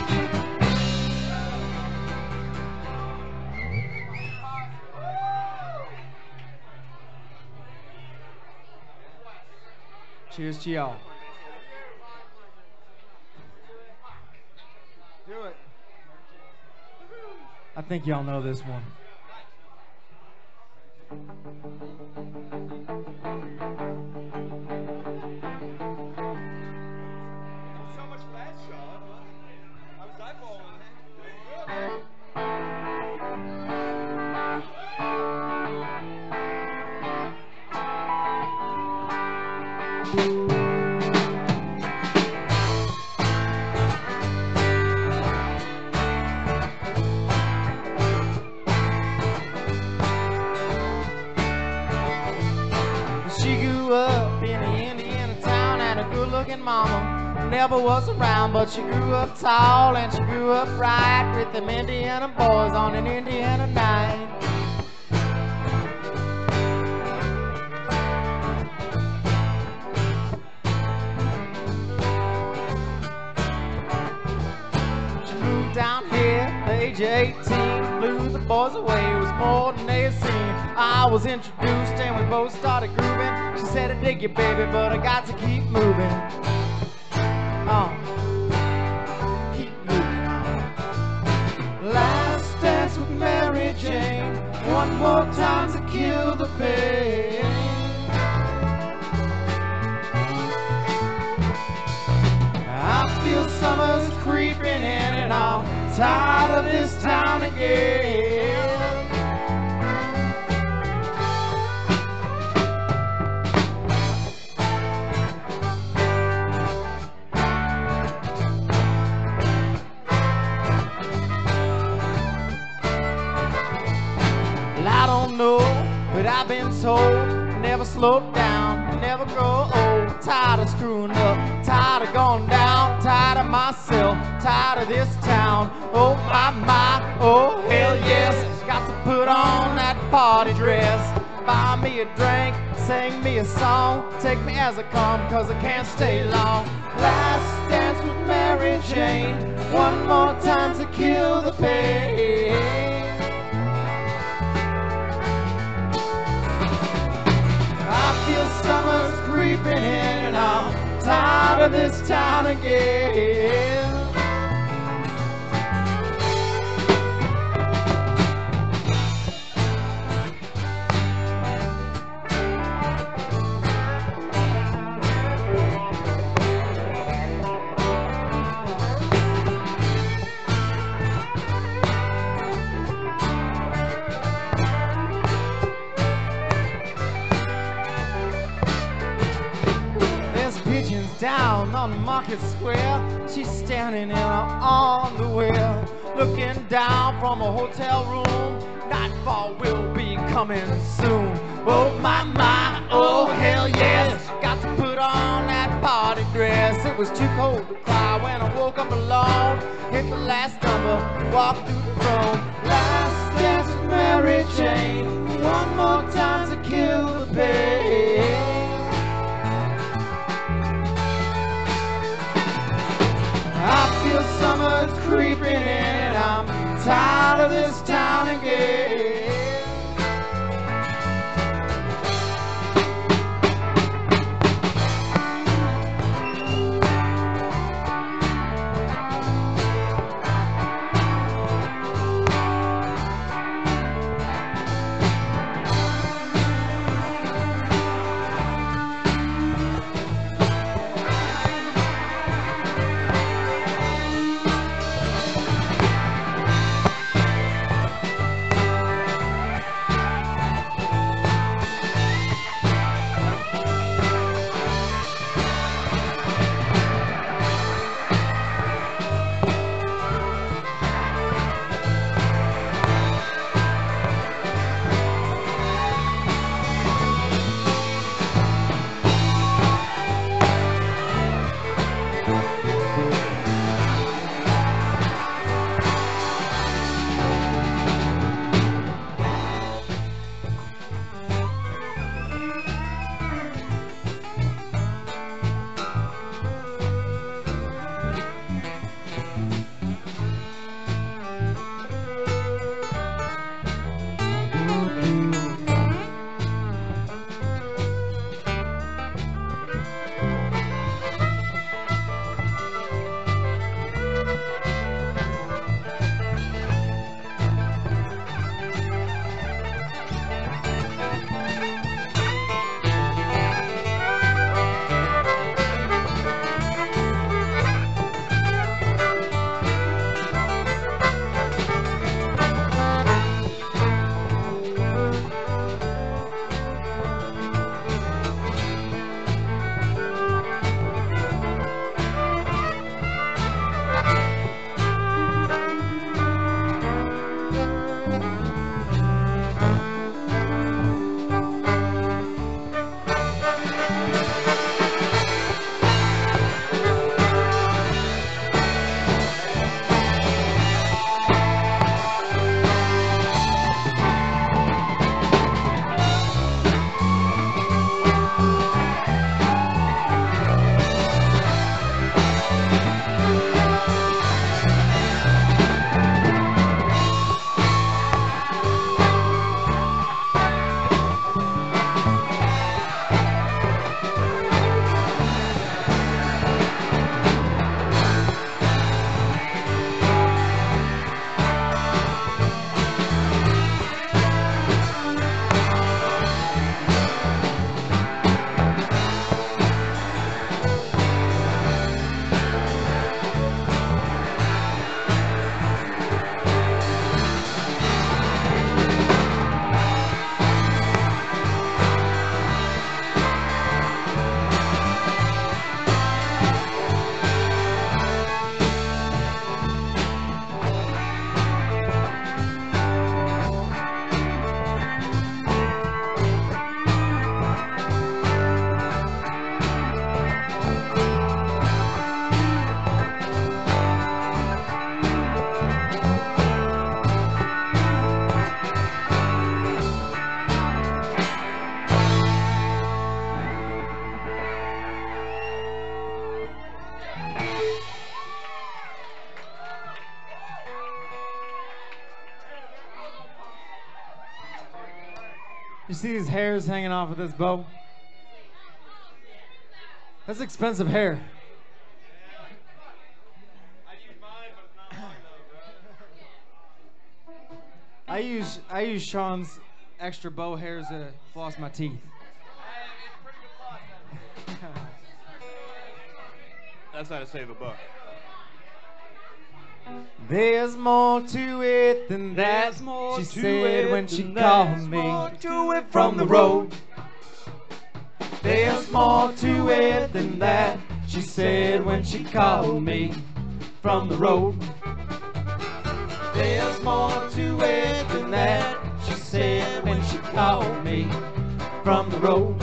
B: Cheers to y'all.
C: Do it.
B: I think y'all know this one.
C: So much for that, Sean. I was eyeballing that.
B: She grew up in an Indiana town, had a good-looking mama. Never was around, but she grew up tall and she grew up right with them Indiana boys on an Indiana night. She moved down here at the age of eighteen, blew the boys away, it was more than they had seen. I was introduced and we both started grooving. She said, I dig you, baby, but I got to keep moving. Oh, keep moving on. Last dance with Mary Jane, one more time to kill the pain. I feel summer's creeping in and I'm tired of this town again. I don't know, but I've been told never slow down, never grow old. Tired of screwing up, tired of going down, tired of myself, tired of this town. Oh my, my, oh hell yes, got to put on that party dress. Buy me a drink, sing me a song, take me as I come, cause I can't stay long. Last dance with Mary Jane, one more time to kill the pain. I feel summer's creeping in and I'm tired of this town again. Down on the market square, she's standing in her underwear, looking down from a hotel room. Nightfall will be coming soon. Oh my, my, oh hell yes, got to put on that party dress. It was too cold to cry when I woke up alone. Hit the last number, walked through the room. Last dance with Mary Jane, one more time to kill the pain. I feel summer's creeping in. I'm tired of this town again. You see these hairs hanging off of this bow? That's expensive hair. I use I use Sean's extra bow hairs to floss my teeth.
D: That's how to save a buck.
B: There's more to it than that,
A: There's more
B: she
A: to
B: said
A: it
B: when she
A: than
B: called
A: that.
B: me
A: More to it
B: from the road. There's more to it than that, she said when she called me from the road. There's more to it than that, she said when she called me from the road.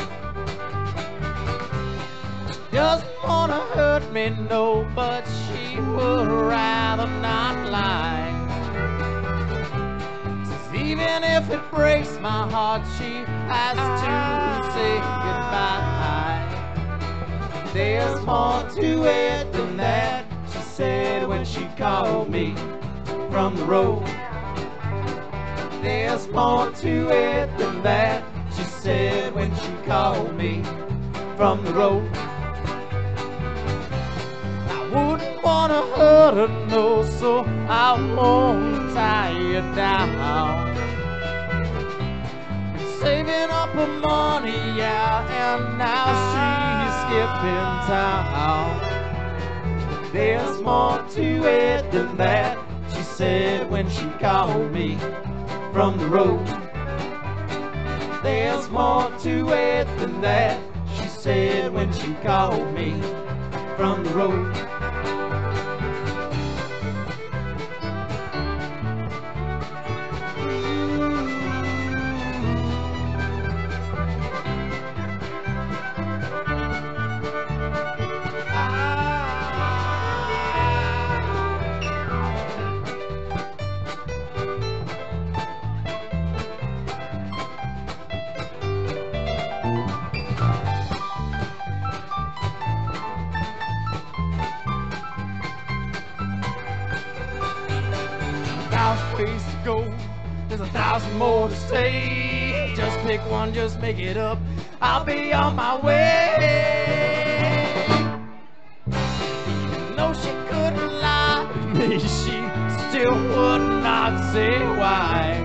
B: She doesn't wanna hurt me, no, but she would rather not lie. Says even if it breaks my heart, she has to say goodbye. There's more to it than that, she said when she called me from the road. There's more to it than that, she said when she called me from the road. I wouldn't want to hurt her, no, so I won't tie you down. Been saving up her money, yeah, and now she's skipping town. There's more to it than that, she said when she called me from the road. There's more to it than that, she said when she called me from the road. Ways to go, there's a thousand more to say. Just pick one, just make it up, I'll be on my way. Even though she couldn't lie to me, she still would not say why.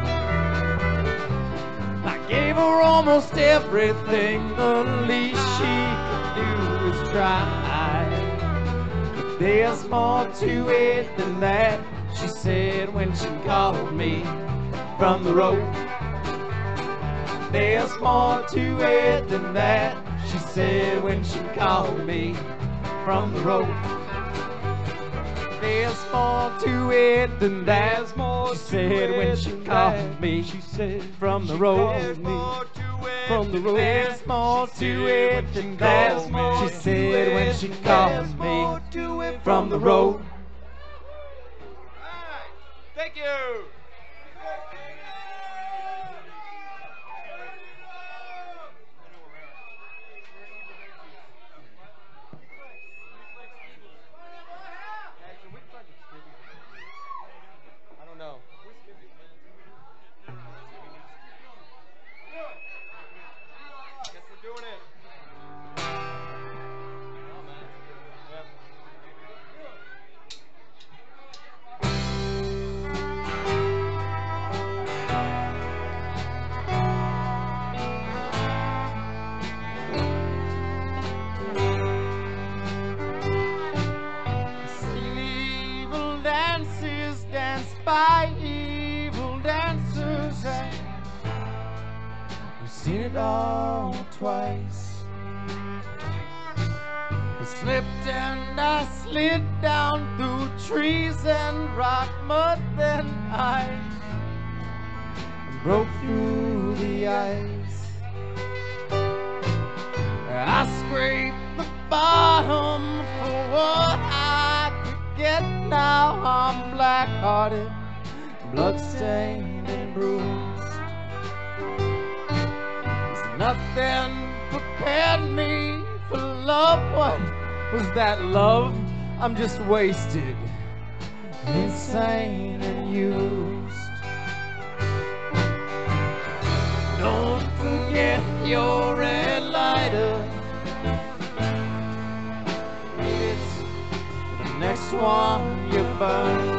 B: I gave her almost everything, the least she could do is try. But there's more to it than that, she said when she called me from the road. There's more to it than that, she said when she called me from the road. There's more to it than that,
A: There's more
B: she
A: to
B: said when
A: it
B: she
A: than
B: called
A: that.
B: me
A: She said
B: from the
A: she
B: road.
A: called me
B: From the road. There's more to it than that,
A: There's more
B: she
A: to
B: said when
A: it
B: she
A: than
B: called
A: there's
B: me
A: more to it
B: from the road.
C: Thank you. I don't know. Guess we're doing it. Oh, man. Yep.
B: Evil dances danced by evil dancers, and we've seen it all twice. I slipped and I slid down through trees and rock mud, then I broke through the ice. I scraped the bottom for what I could get. Now I'm black-hearted, bloodstained and bruised. There's nothing prepared me for love. What was that love? I'm just wasted, insane and used. Don't forget your red lighter. It's the next one you burn.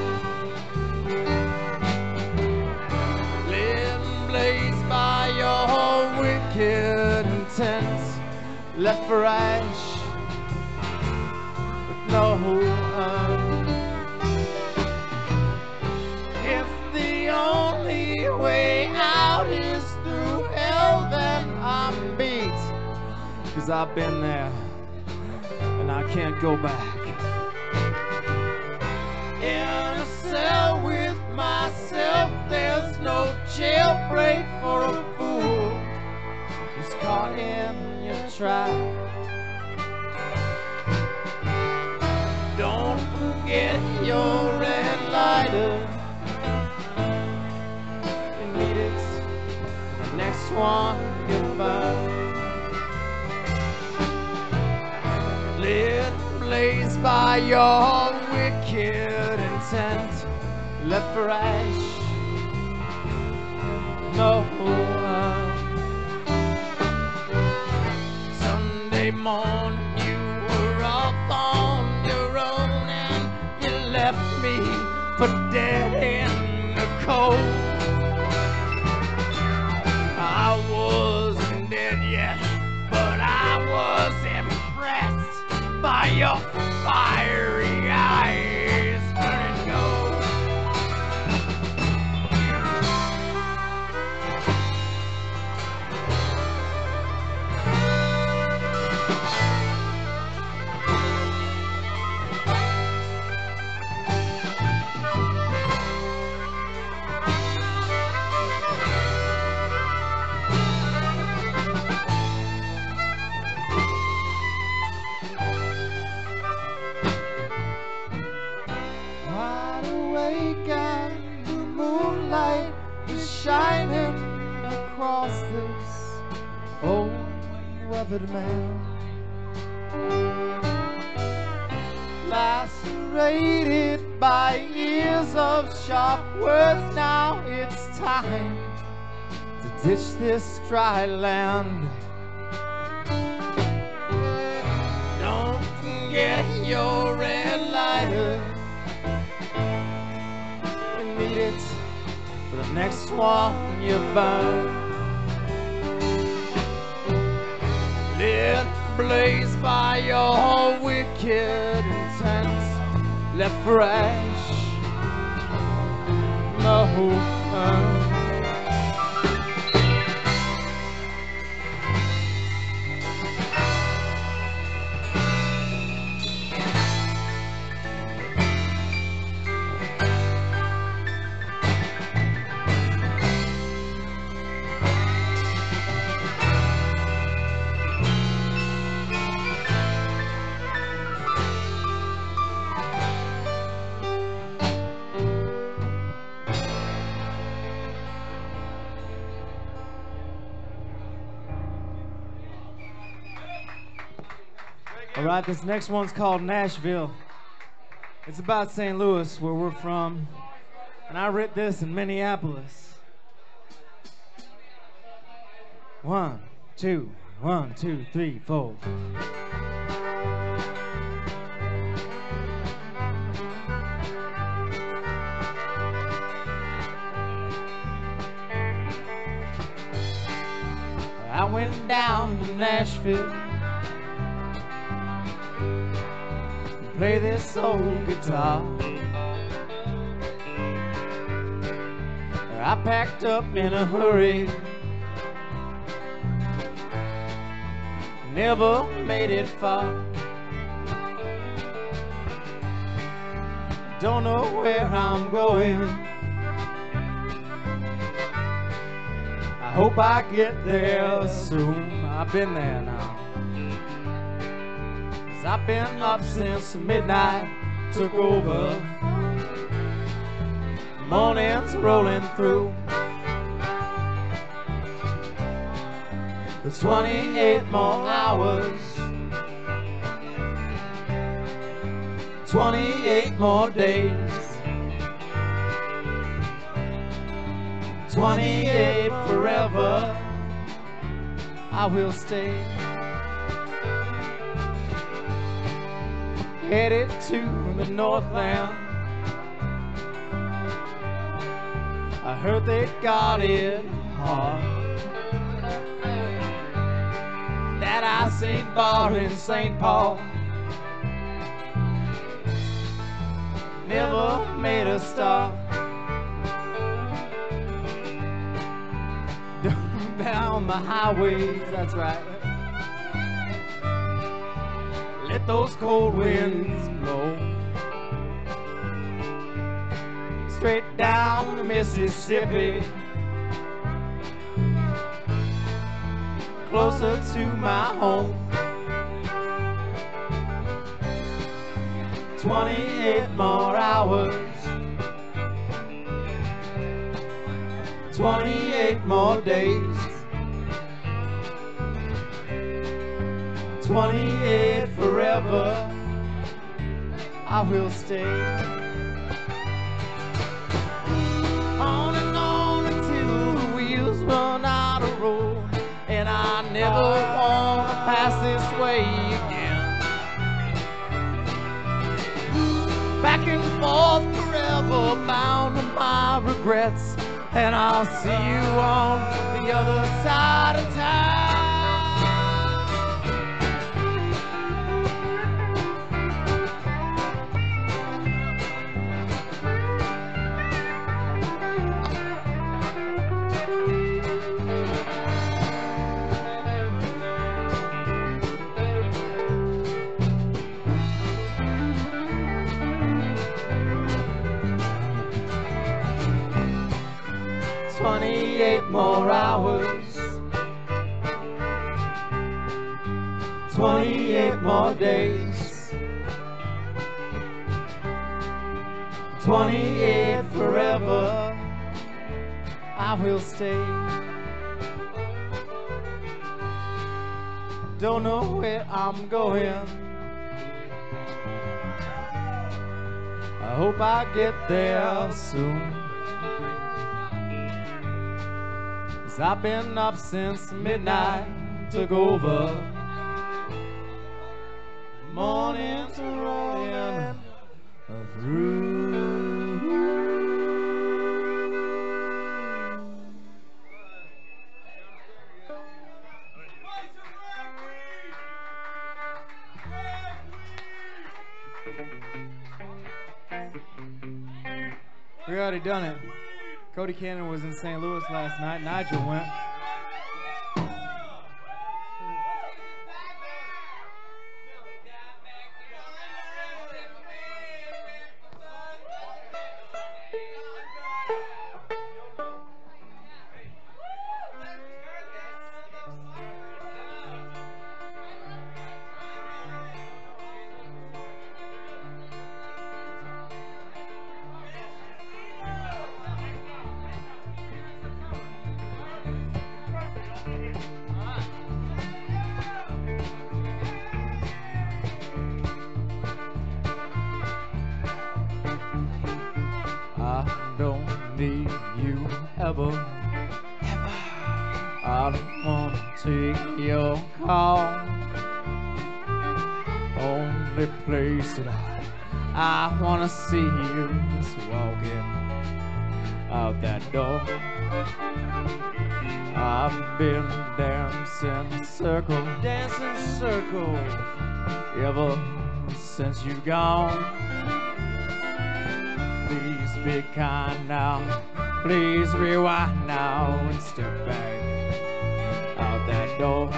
B: Lit and blazed by your wicked intent, left for ash with no urn. If the only way out is through hell, then I'm beat, 'cause I've been there and I can't go back. In a cell with myself, there's no jailbreak for a fool who's caught in your trap. Don't forget your red lighter. You need it, the next one you burn. Lit blazed by your wicked intent, left for ash. No. Sunday morning you were off on your own and you left me for dead in the cold. I wasn't dead yet, but I was impressed by your fiery eyes burning gold. Shining across this old weathered man, lacerated by years of sharp words. Now it's time to ditch this dry land. Don't forget your red lighter. We need it for the next one you burn. Lit blaze by your wicked intent, left for ash. No burn. All right, this next one's called Nashville. It's about Saint Louis, where we're from, and I wrote this in Minneapolis. One, two, one, two, three, four. I went down to Nashville, play this old guitar. I packed up in a hurry, never made it far. Don't know where I'm going, I hope I get there soon. I've been there now. I've been up since midnight took over. Morning's rolling through. There's twenty-eight more hours, twenty-eight more days, twenty-eight forever. I will stay. Headed to the Northland. I heard they got it hard. That I seen bar in Saint Paul never made a stop. Down the highways, that's right. Let those cold winds blow straight down the Mississippi, closer to my home. Twenty-eight more hours, twenty-eight more days, twenty-eight forever. I will stay. On and on until the wheels run out of road, and I never want to pass this way again. Back and forth forever, bound to my regrets, and I'll see you on the other side of town. Twenty-eight more hours, twenty-eight more days, twenty-eight forever, I will stay. Don't know where I'm going, I hope I get there soon. I've been up since midnight, took over. Morning to rolling through. We already done it. Cody Cannon was in Saint Louis last night. Nigel went. I don't need you ever, ever. I don't wanna take your call. Only place that I, I wanna see you is walking out that door. I've been dancing circles, dancing circles ever since you've gone. Please be kind now, please rewind now and step back out that door.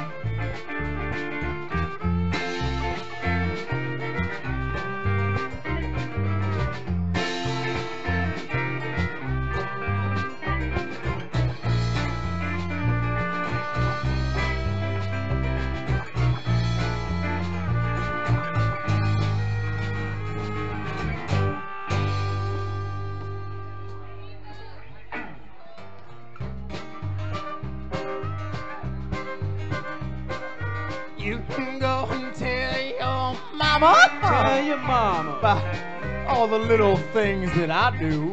B: You can go and tell your mama,
D: Tell your mama
B: about all the little things that I do.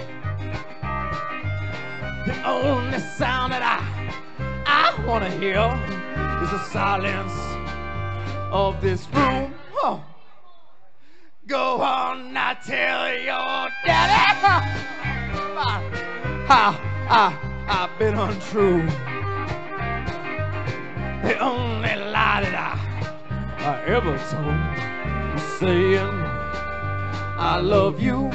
B: But the only sound that I I want to hear is the silence of this room. Oh. Go on, now tell your daddy how I I've been untrue. The only lie that I, I ever told was saying I love you.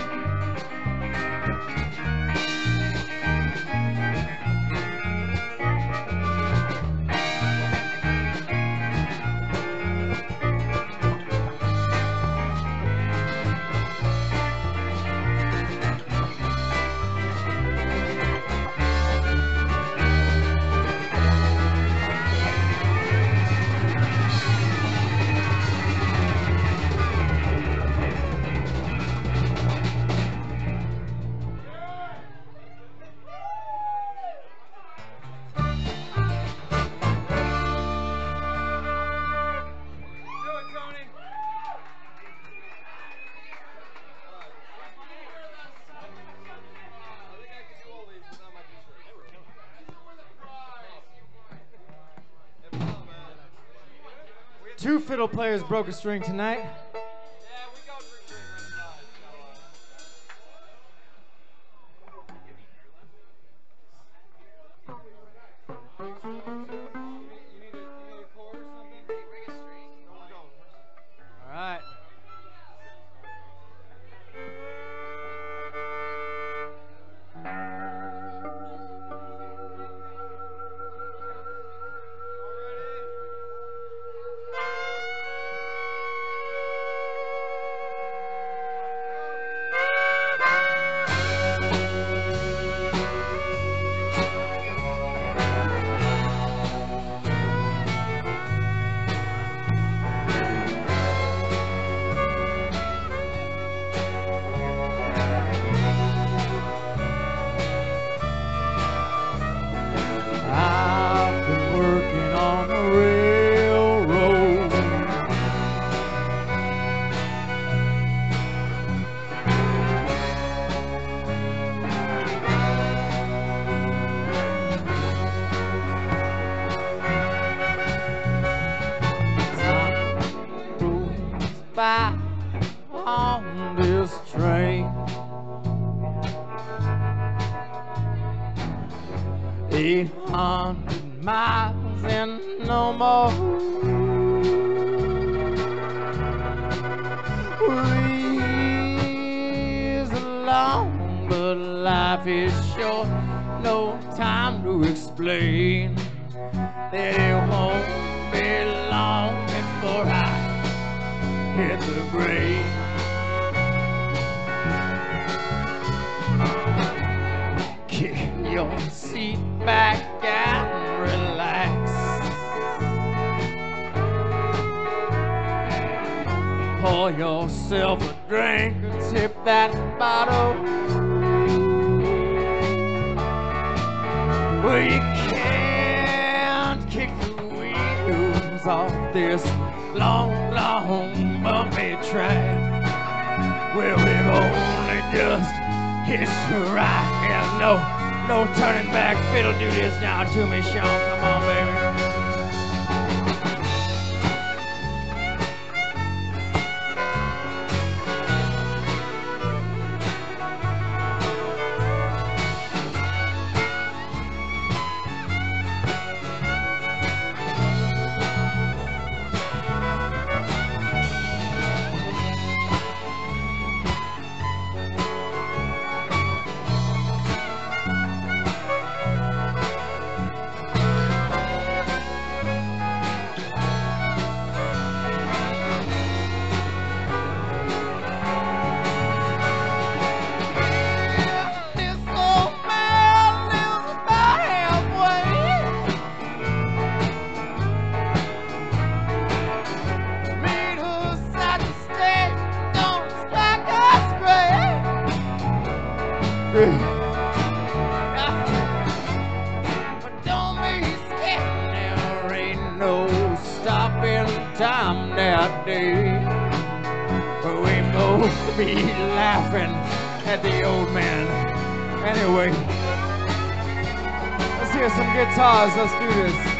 B: Two fiddle players broke a string tonight. All right. I've been working on the railroad. Time goes by on this train. Eight hundred miles and no more. Ways are long, but life is short. No time to explain that it won't be long before I hit the grave. Kick your seat back and relax. Pour yourself a drink and tip that bottle. Well, you can't kick the wheels off this long, long bumpy track. Well, we've only just hitched a ride, and no, no turning back. Fiddle, do this now to me, Sean. Come on, baby. But don't be scared, there ain't no stopping time that day. But we both be laughing at the old man. Anyway, let's hear some guitars, let's do this.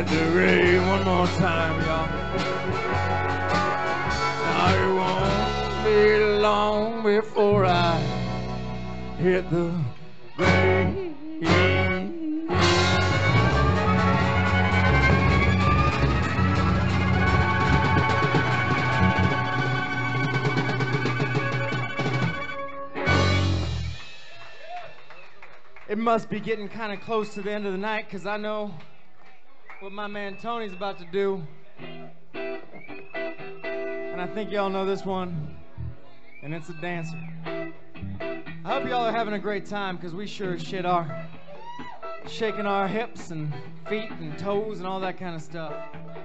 A: hit the rain one more time, y'all. Now it won't be long before I hit the rain.
B: It must be getting kind of close to the end of the night, because I know what my man Tony's about to do. And I think y'all know this one, and it's a dancer. I hope y'all are having a great time, because we sure as shit are. Shaking our hips and feet and toes and all that kind of stuff.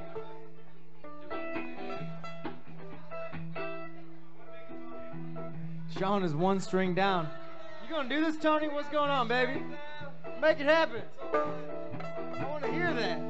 B: Sean is one string down. You gonna do this, Tony? What's going on, baby? Make it happen. I want to hear that.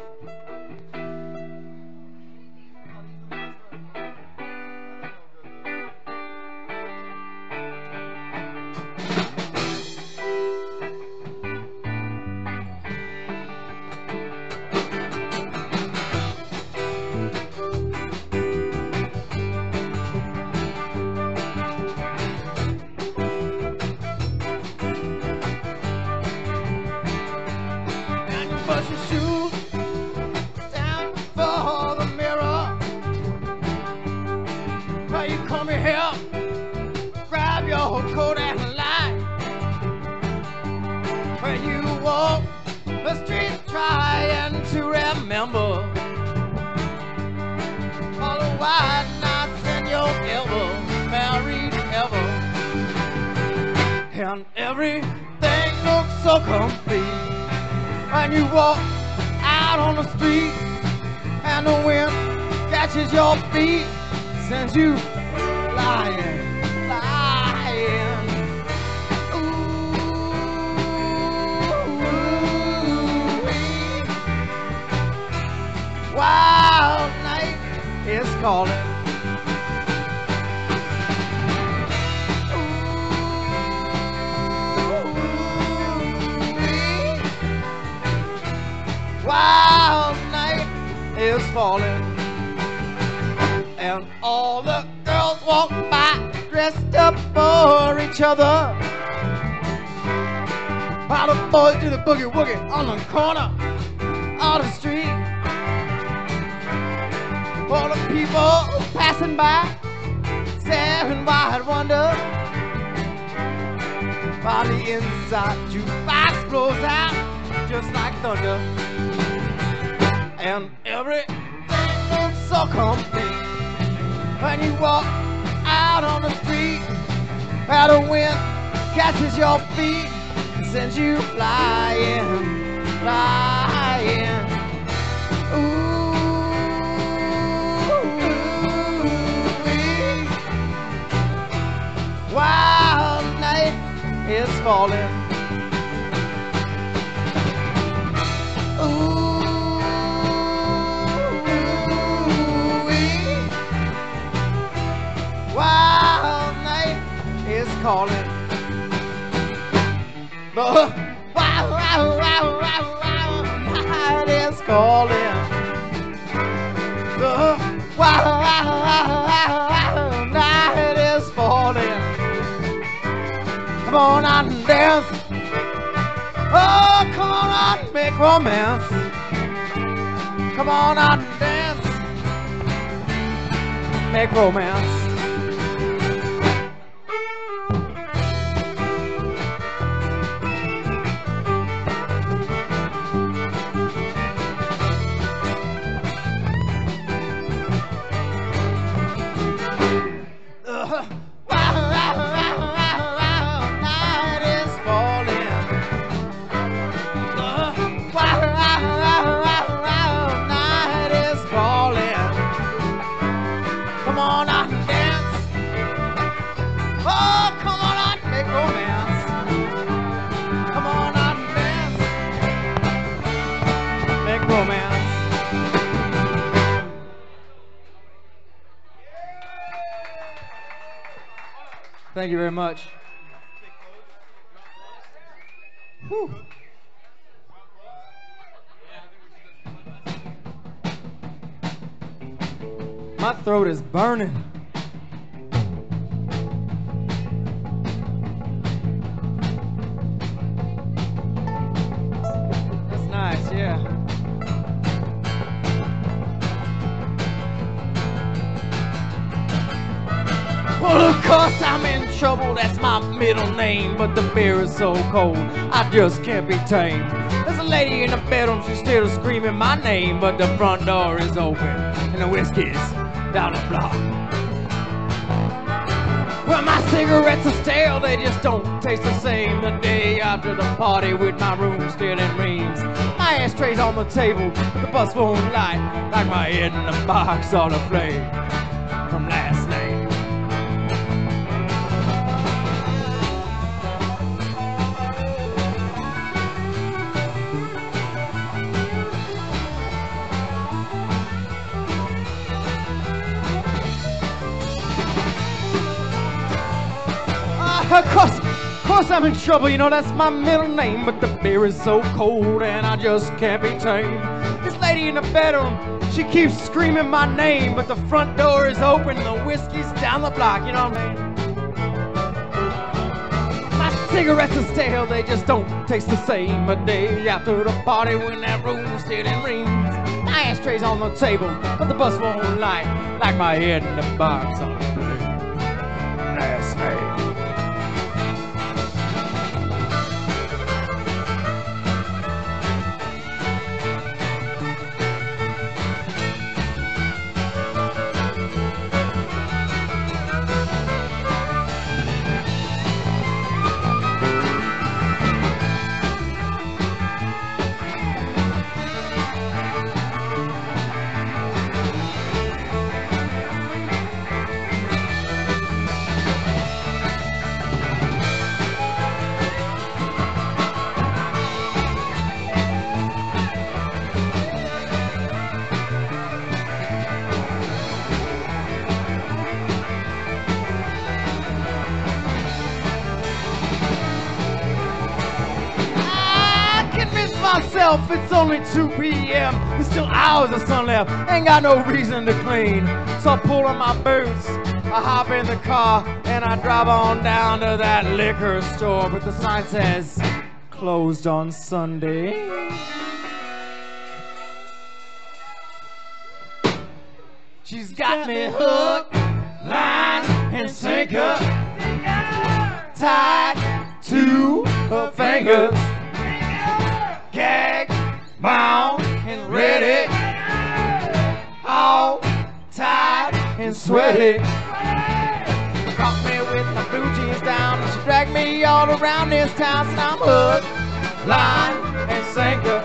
B: Sends you flying, flying. Ooh-wee. Wild night is calling. Ooh-wee. Wild night is falling. And all the girls walk by dressed up for each other. While the boys do the boogie woogie on the corner of the street. All the people passing by staring wide wonder. While the inside jukebox blows out just like thunder. And everything looks so complete when you walk out on the street, how the wind catches your feet and sends you flying, flying. Ooh-wee. Wild night is falling. Ooh. Wild night is calling. The wild, wild, wild, wild, wild night is calling. The wild, wild, wild, wild night is falling. Come on out and dance. Oh, come on out and make romance. Come on out and dance. Make romance. Thank you very much. Whew. My throat is burning. That's nice, yeah. Well, of course I'm in trouble, that's my middle name. But the beer is so cold, I just can't be tamed. There's a lady in the bedroom, she's still screaming my name. But the front door is open, and the whiskey's down the block. Well, my cigarettes are stale, they just don't taste the same. The day after the party with my room still in reams. My ashtray's on the table, but the bus won't light. Like my head in the box on a flame from last night. Of course, of course I'm in trouble, you know, that's my middle name. But the beer is so cold and I just can't be tamed. This lady in the bedroom, she keeps screaming my name. But the front door is open and the whiskey's down the block, you know what I mean? My cigarettes are stale, they just don't taste the same. A day after the party when that room's still in rings. My ashtray's on the table, but the bus won't light. Like my head in the box on the plane last night. Myself, it's only two p m There's still hours of sun left, ain't got no reason to clean. So I pull on my boots, I hop in the car, and I drive on down to that liquor store. But the sign says, closed on Sunday. She's got me hooked, line, and sinker, tied to her fingers. Gagged, bound, and ready, all tied and sweaty. Caught me with my blue jeans down, and she dragged me all around this town. And I'm hooked, line, and sinker.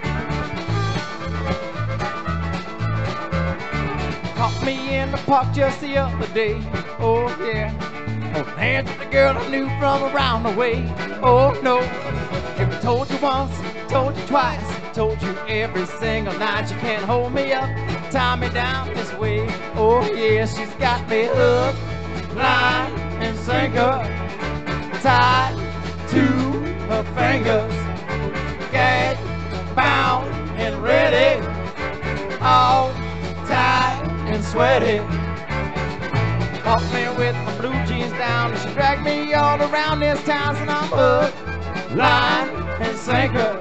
B: Caught me in the park just the other day, oh yeah. Oh, hands with the girl I knew from around the way, oh no. If I told you once, told you twice, told you every single night, you can't hold me up, tie me down this way. Oh yeah, she's got me hooked, line, and sinker, tied to her fingers, gagged, bound, and ready, all tied and sweaty. Caught me with my blue jeans down, and she dragged me all around this town. And I'm hooked, line, and sinker.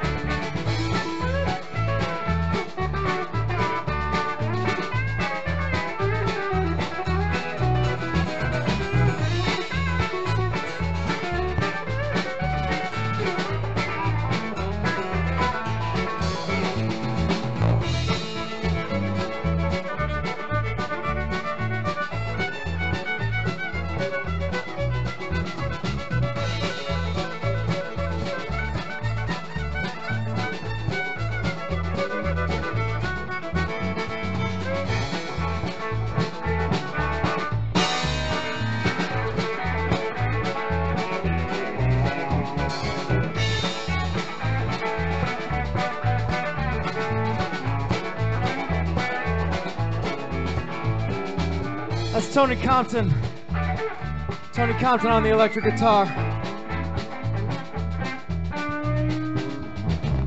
B: That's Tony Compton. Tony Compton on the electric guitar.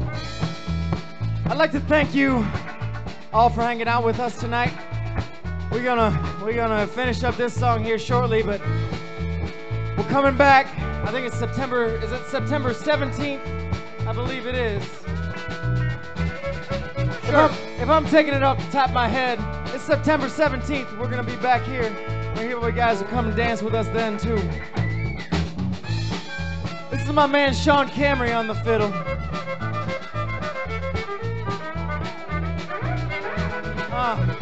B: I'd like to thank you all for hanging out with us tonight. We're gonna we're gonna finish up this song here shortly, but we're coming back. I think it's September. Is it September seventeenth? I believe it is. If I'm, if I'm taking it off the top of my head, it's September seventeenth. We're gonna be back here. We're here with guys who come and dance with us then too. This is my man Sean Camry on the fiddle. Uh,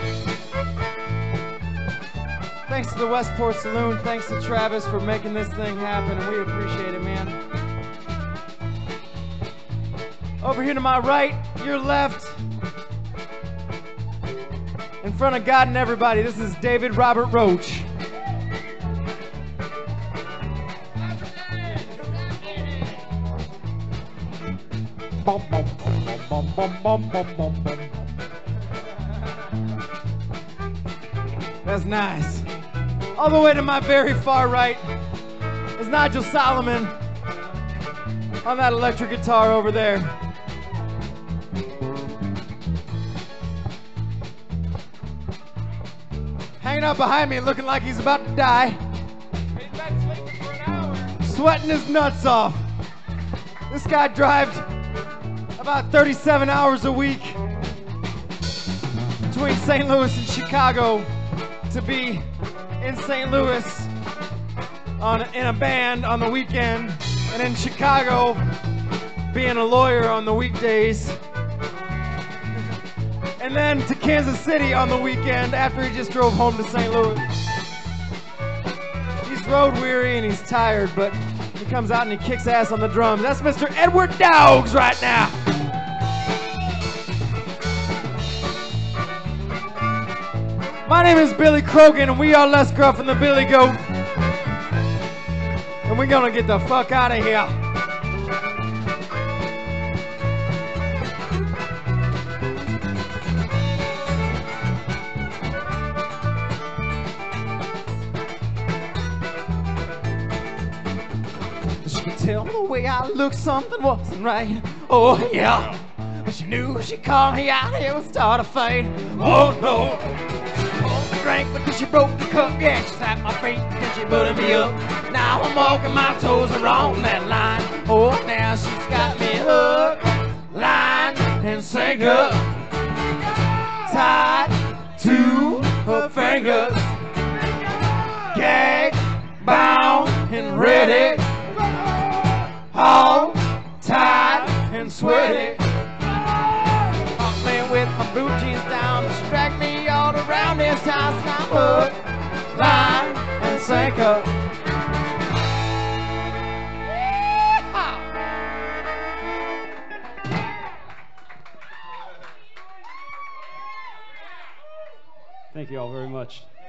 B: thanks to the Westport Saloon. Thanks to Travis for making this thing happen, and we appreciate it, man. Over here to my right, your left, in front of God and everybody, this is David Robert Roach. Bum, bum, bum, bum, bum, bum, bum, bum, bum. That's nice. All the way to my very far right is Nigel Solomon on that electric guitar over there. Hanging out behind me looking like he's about to die.
C: He's been sleeping for an hour.
B: Sweating his nuts off. This guy drives about thirty-seven hours a week between Saint Louis and Chicago to be in Saint Louis on in a band on the weekend, and in Chicago being a lawyer on the weekdays, and then to Kansas City on the weekend after he just drove home to Saint Louis. He's road weary and he's tired, but he comes out and he kicks ass on the drums. That's Mister Edward Dowgs right now. My name is Billy Crogan, and we are Les Gruff and the Billy Goat. And we're gonna get the fuck out of here. She could tell the way I looked, something wasn't right. Oh yeah. She knew she called me out, it would start a fight. Oh no. Drank because she broke the cup, yeah, she slapped my feet and she booted me up. Now I'm walking my toes along that line. Oh, now she's got me hooked, line and sinker, tied to her fingers, gagged, bound and ready, all tied and sweaty. Caught me with my boot jeans down, she dragged me all around this house. And I'm hooked, line and sinker.
A: Thank you all very much.